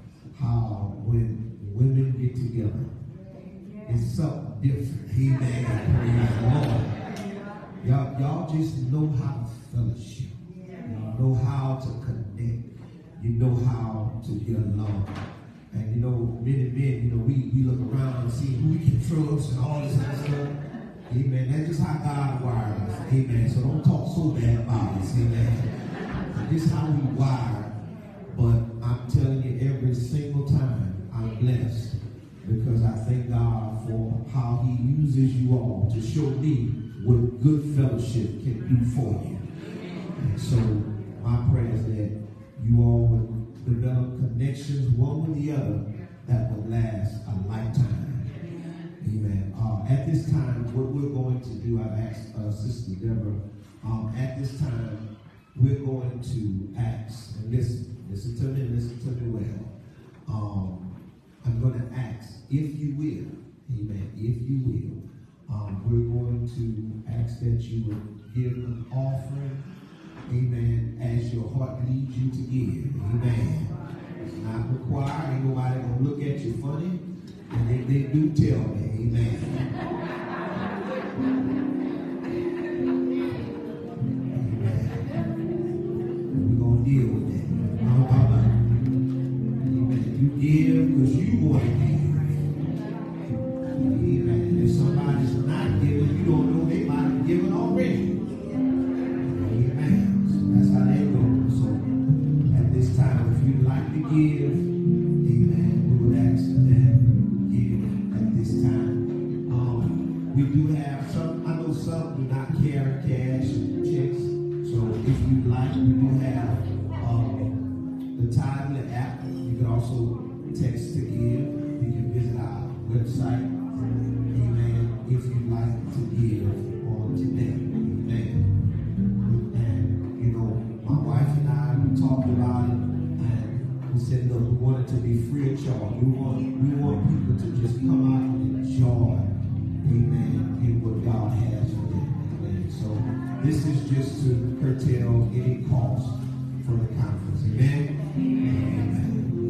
how when women get together, it's something different. Amen. Praise the Lord. Y'all, y'all just know how to fellowship. You know how to connect. You know how to get along. And you know, men and men, you know, we, we look around and see who we can trust and all this other stuff. Amen. That's just how God wired us. Amen. So don't talk so bad about us. Amen. This is how we wired. But I'm telling you, every single time I'm blessed because I thank God for how he uses you all to show me what good fellowship can do for you. And so my prayer is that you all would develop connections one with the other that would last a lifetime. Amen. Uh, at this time, what we're going to do, I've asked uh, Sister Deborah, um, at this time, we're going to ask, and listen, listen to me, listen to me well. Um, I'm going to ask, if you will, amen, if you will, um, we're going to ask that you would give an offering, amen, as your heart leads you to give, amen. It's not required, ain't nobody going to look at you funny. And if they do, tell me, amen. Amen. We're going to deal with that. How about that? Amen. You give because you want to give. Amen. If somebody's not giving, you don't know they might have given already. Amen. So that's how that goes. So at this time, if you'd like to give, amen, we would ask that. At this time, um, we do have some. I know some do not carry cash and checks. So if you'd like, we do have um, the Tidal app. You can also text to give. You can visit our website. Amen. If you'd like to give on today, amen. And you know, my wife and I we talked about it. We said, look, we want it to be free of charge. We want, we want people to just come out and enjoy, amen, in what God has for them. Amen. So this is just to curtail any cost for the conference. Amen. Amen.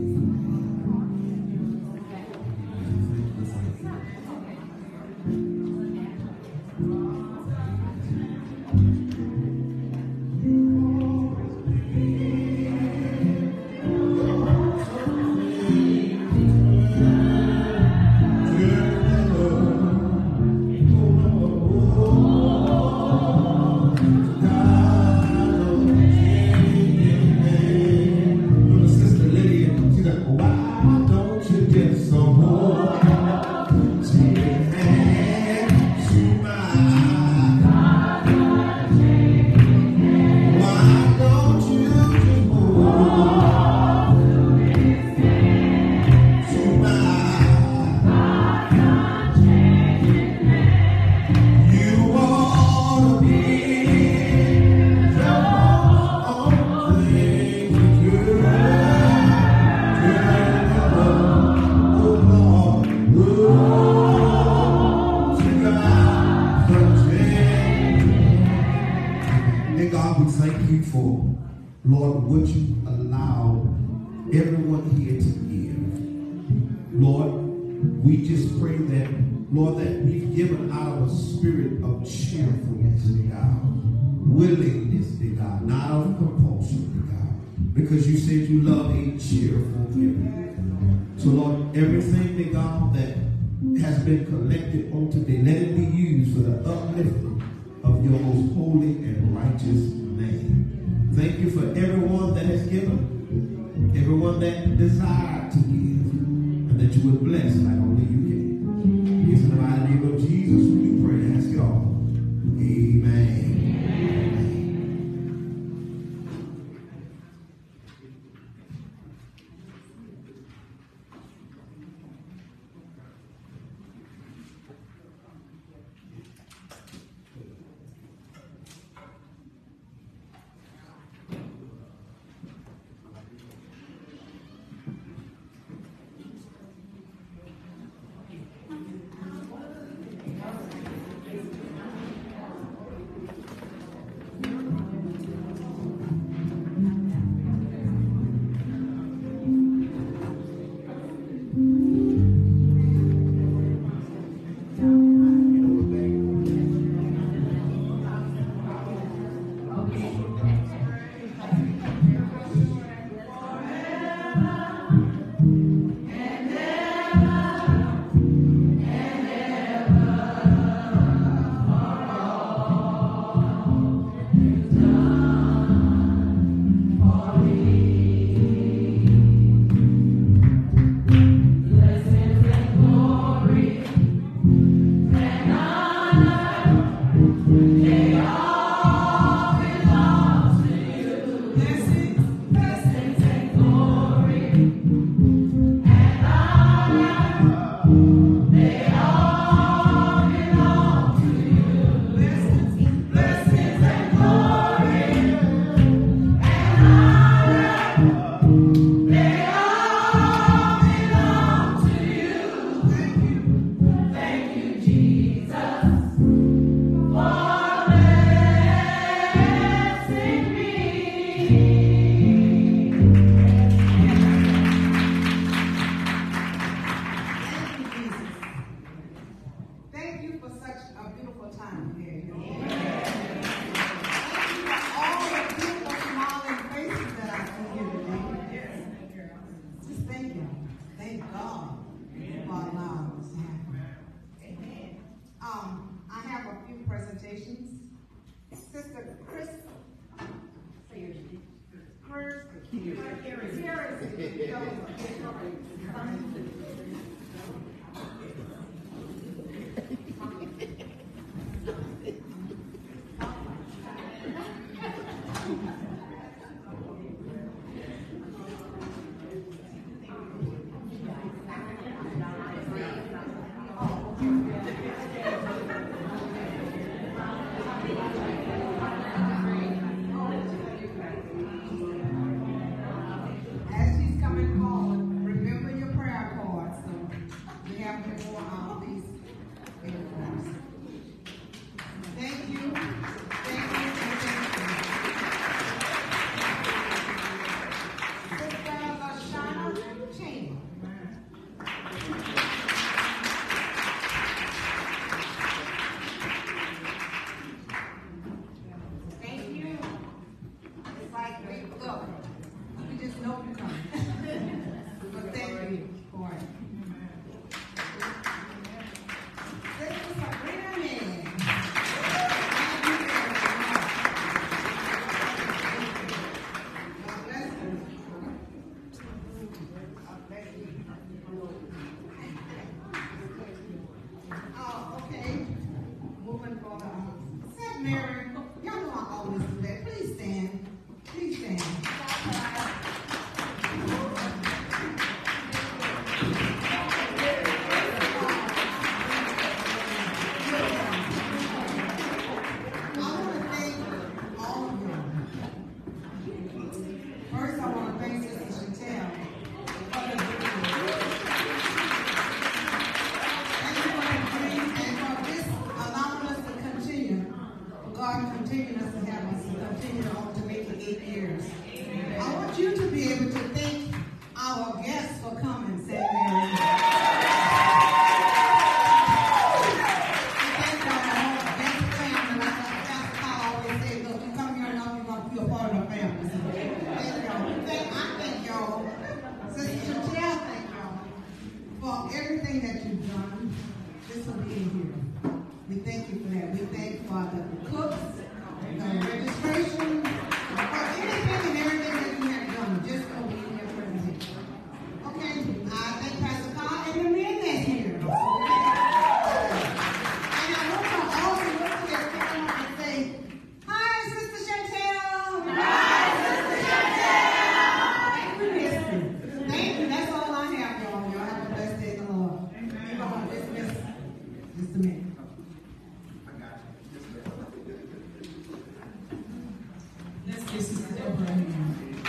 Lord, would you allow everyone here to give? Lord, we just pray that, Lord, that we've given out of a spirit of cheerfulness, dear God, willingness, dear God, not of compulsion, dear God, because you said you love a cheerful giver. So, Lord, everything, dear God, that has been collected on today, let it be used for the uplifting of your most holy and righteous name. Thank you for everyone that has given, everyone that desired to give, and that you would bless like only you can. It's in the mighty name of Jesus we pray and ask it all. Amen. As she's coming forward, remember your prayer cards. So we have more of these prayer cards. Thank you. Thank you. And thank you. Sister Lashana Chan. Thank you. It's like, wait, look. We just know you're coming. But thank you for it. Sister Sabrina Man. Thank you very much. God bless you. Oh, okay. Moving forward. Saint Mary, y'all know I always do that. Please stand. Please stand. I want to thank all of you. First, I want to thank Sister Chantel for the Thank you for the dream and for this allowing us to continue. God continuing us to have us to continue on to make it eight years. I want you to be able to thank our guests for coming, Saint Mary. Thank our guest family. Like Pastor Paul always said, look, you come here now, you're going to be a part of the family. So thank y'all. Thank, I thank y'all. Sister Chantel, thank y'all for everything that you've done just for being here. We thank you for that. We thank you for the cooks, the registration, for anything and everything that you have done just for being here present. Okay, I thank Pastor Paul and the men that's here. And I want to also look to their camera and say, hi, Sister Chantel. Hi, Sister Chantel. Thank you, mister. Thank you. That's all I have, y'all. Y'all have a blessed day in the Lord. We're going to dismiss just a minute. Let's get Sister Deborah in here.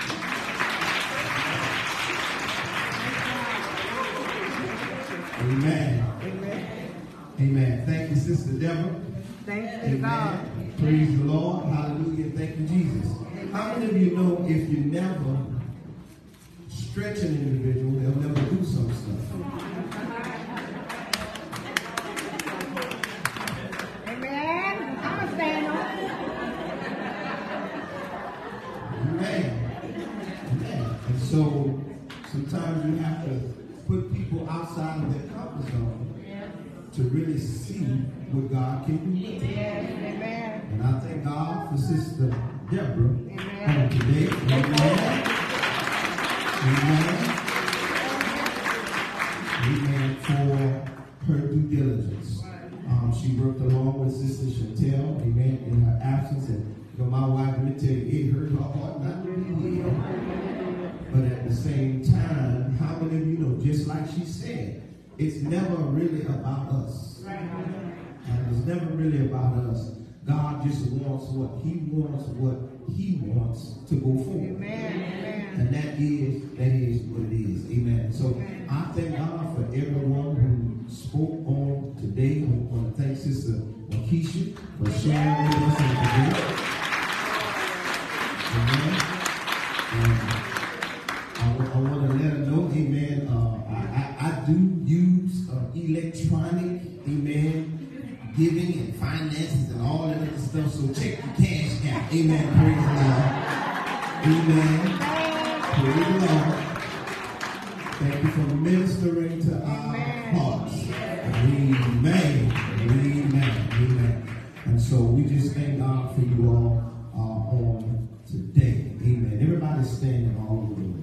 Amen. Amen. Amen. Thank you, Sister Deborah. Thank you, God. Amen. Praise the Lord. Hallelujah. Thank you, Jesus. How many of you know if you never stretch an individual, they'll never do some stuff? Amen. I'm a stand on. Amen. Amen. And so sometimes you have to put people outside of their comfort zone to really see what God can do. Amen. And I thank God for Sister Deborah Amen. on today. Amen. Amen. Amen. For her due diligence. Um, she worked along with Sister Chantel, amen, in her absence. And you know, my wife, let me tell you, it hurt her heart not to be here. But at the same time, how many of you know, just like she said, it's never really about us. And it's never really about us. God just wants what he wants, what he wants to go forward. Amen. And that is, that is what it is. Amen. So Amen. I thank God for everyone who spoke on today. I want to thank Sister Keisha for sharing with us on today. Amen. And I, I want to let her know, amen, uh, I, I, I do use uh, electronic, amen, giving and finances and all that other stuff. So check your cash out. Amen. Praise the Lord. Amen. Praise the Lord. Thank you for ministering to our Amen. Hearts. Amen. Amen. Amen. And so we just thank God for you all uh, on today. Amen. Everybody Everybody standing all over the room.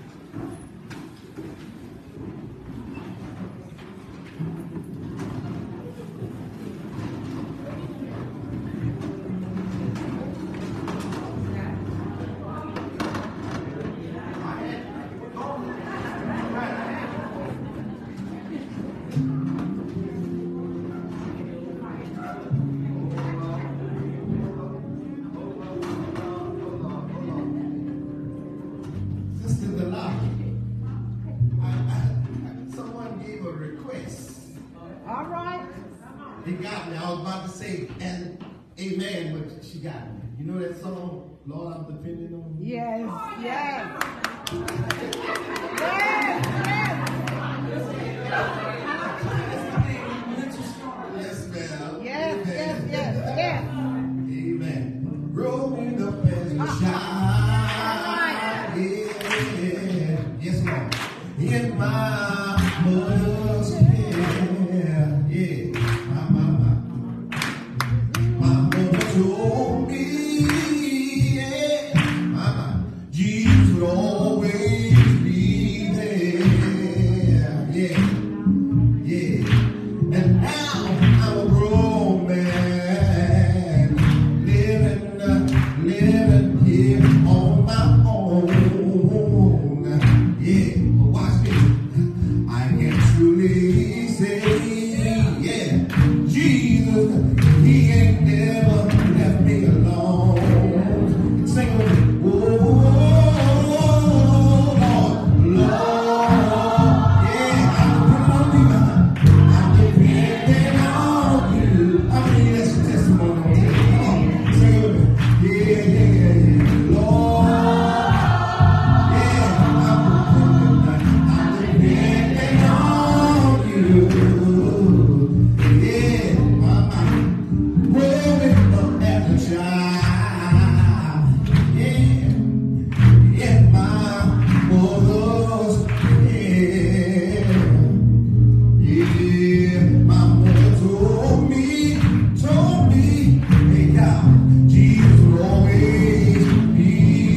He got me. I was about to say, and amen, but she got me. You know that song, Lord, I'm depending on you? Yes, yes. Yes, yes. Yes, ma'am. Yes, amen. yes, yes, yes. Amen. Growing up as a child. Yeah. Yes, Lord. In my mother's care. Yeah. My, my, my. My mother told me, yeah, Mama, Jesus would always be there, yeah, yeah. And now I'm a grown man, living, uh, living here on my own, yeah. But watch this, I can truly say, yeah, Jesus, He ain't never left me alone. Sing with me. Oh, Lord, Lord. Yeah, I'm depending on you. I'm depending on you. How many of that's your testimony on today? Come on, sing with me. Yeah, yeah, yeah, yeah. Lord. Yeah, I'm depending, I'm depending on you. Yeah, mama. Growing up as a child, yeah, in my mother's care, yeah, my mother told me, told me, hey God, Jesus will always be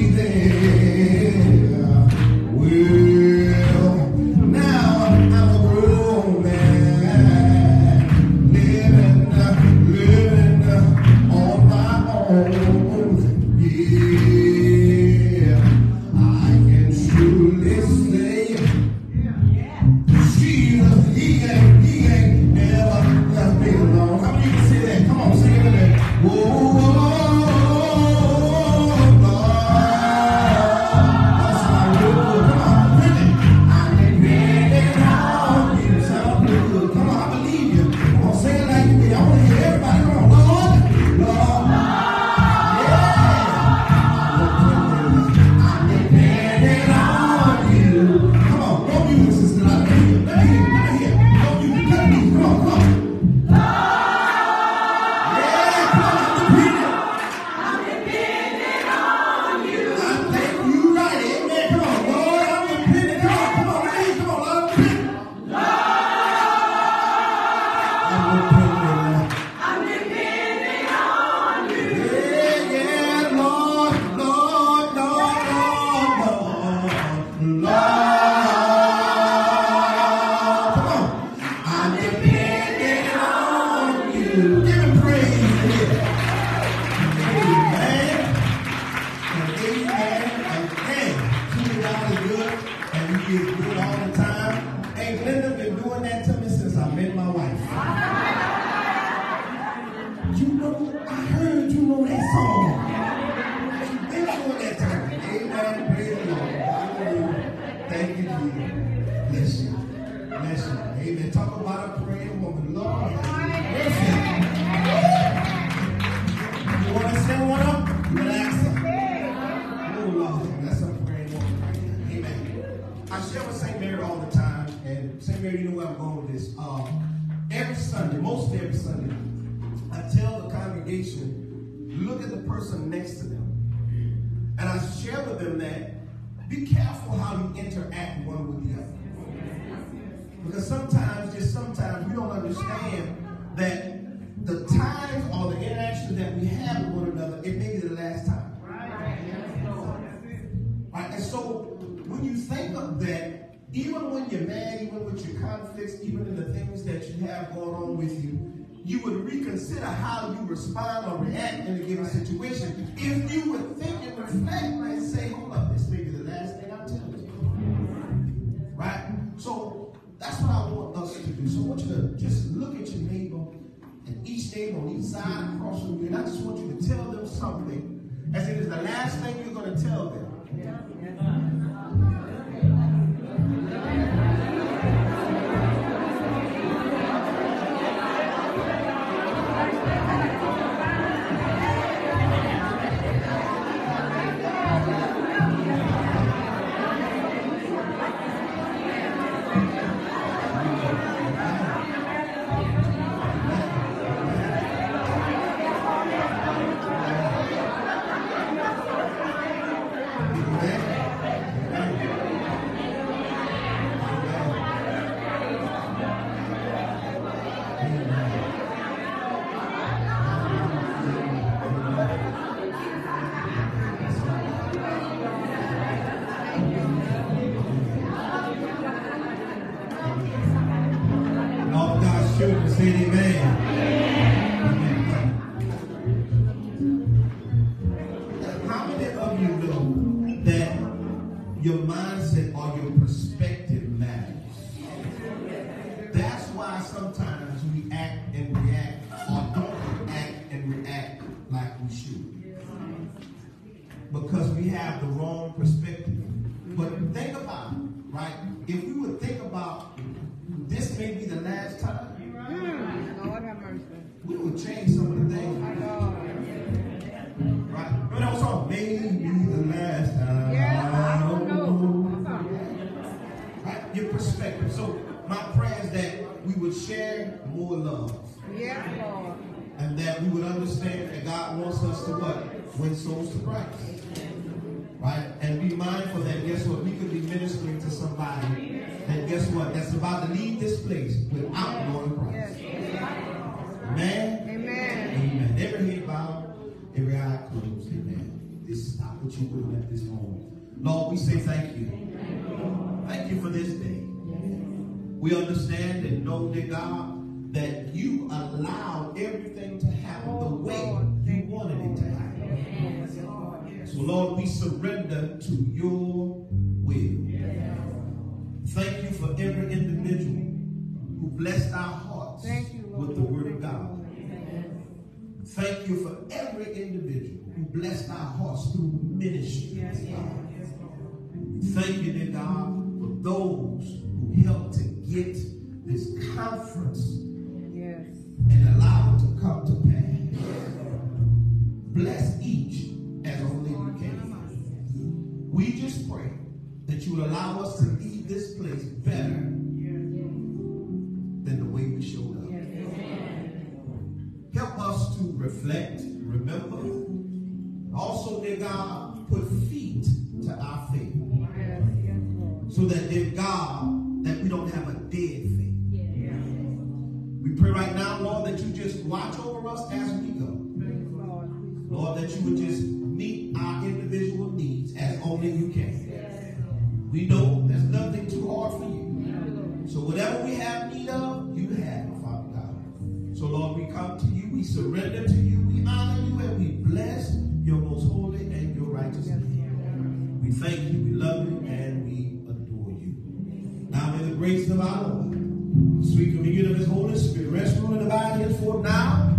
there. Well, now I'm a grown man, living, living on my own. Yeah, I can truly say, Jesus, He ain't, He ain't never left me alone. How many of you can say that? Come on, sing it with me. Whoa, whoa, Lord. That's my real good. Come on, really. I'm depending on you. Sound real good. Come on, I believe you. Come on, say it like you mean. I want to hear everybody. Come on, Lord, Lord. I'm depending on you. Come on, don't use this sister. Let me hear. Let me hear. Let me hear. Don't use it. Let me hear. Come on, come on. Yeah, come on. I'm depending. I think you right. Amen. Come on, Lord. I'm depending. Come on, come on. Let me hear. Come on, Lord. I'm depending. I'm depending on you. Yeah, yeah, Lord, Lord, Lord, Lord, Lord. Come on. I'm depending on you. Give him praise. Amen. And amen. Again. Truly God is good, and He is good all the time. Ain't Linda been doing that to me since I met my wife. You know, I heard you know that song. You've been doing that to me. Amen. Praise the Lord. Hallelujah. Thank you, Jesus. Bless you. Bless you. Amen. Talk about a praying woman. Lord, listen. You want to send one up? Relax. Oh, Lord. That's a praying woman right there. Amen. I share with Saint Mary all the time, and Saint Mary, you know where I'm going with this. Uh, every Sunday, mostly every Sunday, I tell the congregation, look at the person next to them. And I share with them that be careful how you interact one with the other. Because sometimes, just sometimes, we don't understand that the times or the interaction that we have with one another, it may be the last time. Right? so when you think of that, even when you're mad, even with your conflicts, even in the things that you have going on with you, you would reconsider how you respond or react in a given situation. If you would think and reflect and say, hold up, this may be the last thing I'm telling you. Right? So that's what I want us to do. So I want you to just look at your neighbor and each neighbor on each side across from you, and I just want you to tell them something as it is the last thing you're going to tell them. Because we have the wrong perspective. But think about it, right? If we would think about this may be the last time, Mm. Lord have mercy. we would change some of the things. My God. Right? Remember that song? Maybe the last time. Yeah, I don't know. Right? Your perspective. So my prayer is that we would share more love. Yes, Lord. And that we would understand that God wants us to what? Win souls to Christ. Right? And be mindful that, guess what? We could be ministering to somebody that, guess what? That's about to leave this place without knowing Christ. Amen? Amen. Amen. Every head bowed, every eye closed. Amen. This is not what you would at this moment. Lord, we say thank you. Thank you for this day. We understand and know, dear God, that you allowed everything to happen the way you wanted it to happen. So, Lord, we surrender to your will. Thank you for every individual who blessed our hearts with the word of God. Thank you for every individual who blessed our hearts through ministry. Thank you, dear God, for those who helped to get this conference and allow it to come to pass. Bless each as only you can. We just pray that you will allow us to leave this place better than the way we showed up. Help us to reflect, remember, also, dear God, put feet to our faith. So that, dear God, that we don't have a dead faith. We pray right now, Lord, that you just watch over us as we go. Lord, that you would just meet our individual needs as only you can. We know there's nothing too hard for you. So whatever we have need of, you have, Father God. So Lord, we come to you, we surrender to you, we honor you, and we bless your most holy and your righteous name. We thank you, we love you, and we adore you. Now may the grace of our Lord, sweet communion of his Holy Spirit, rest, rule, and abide henceforth now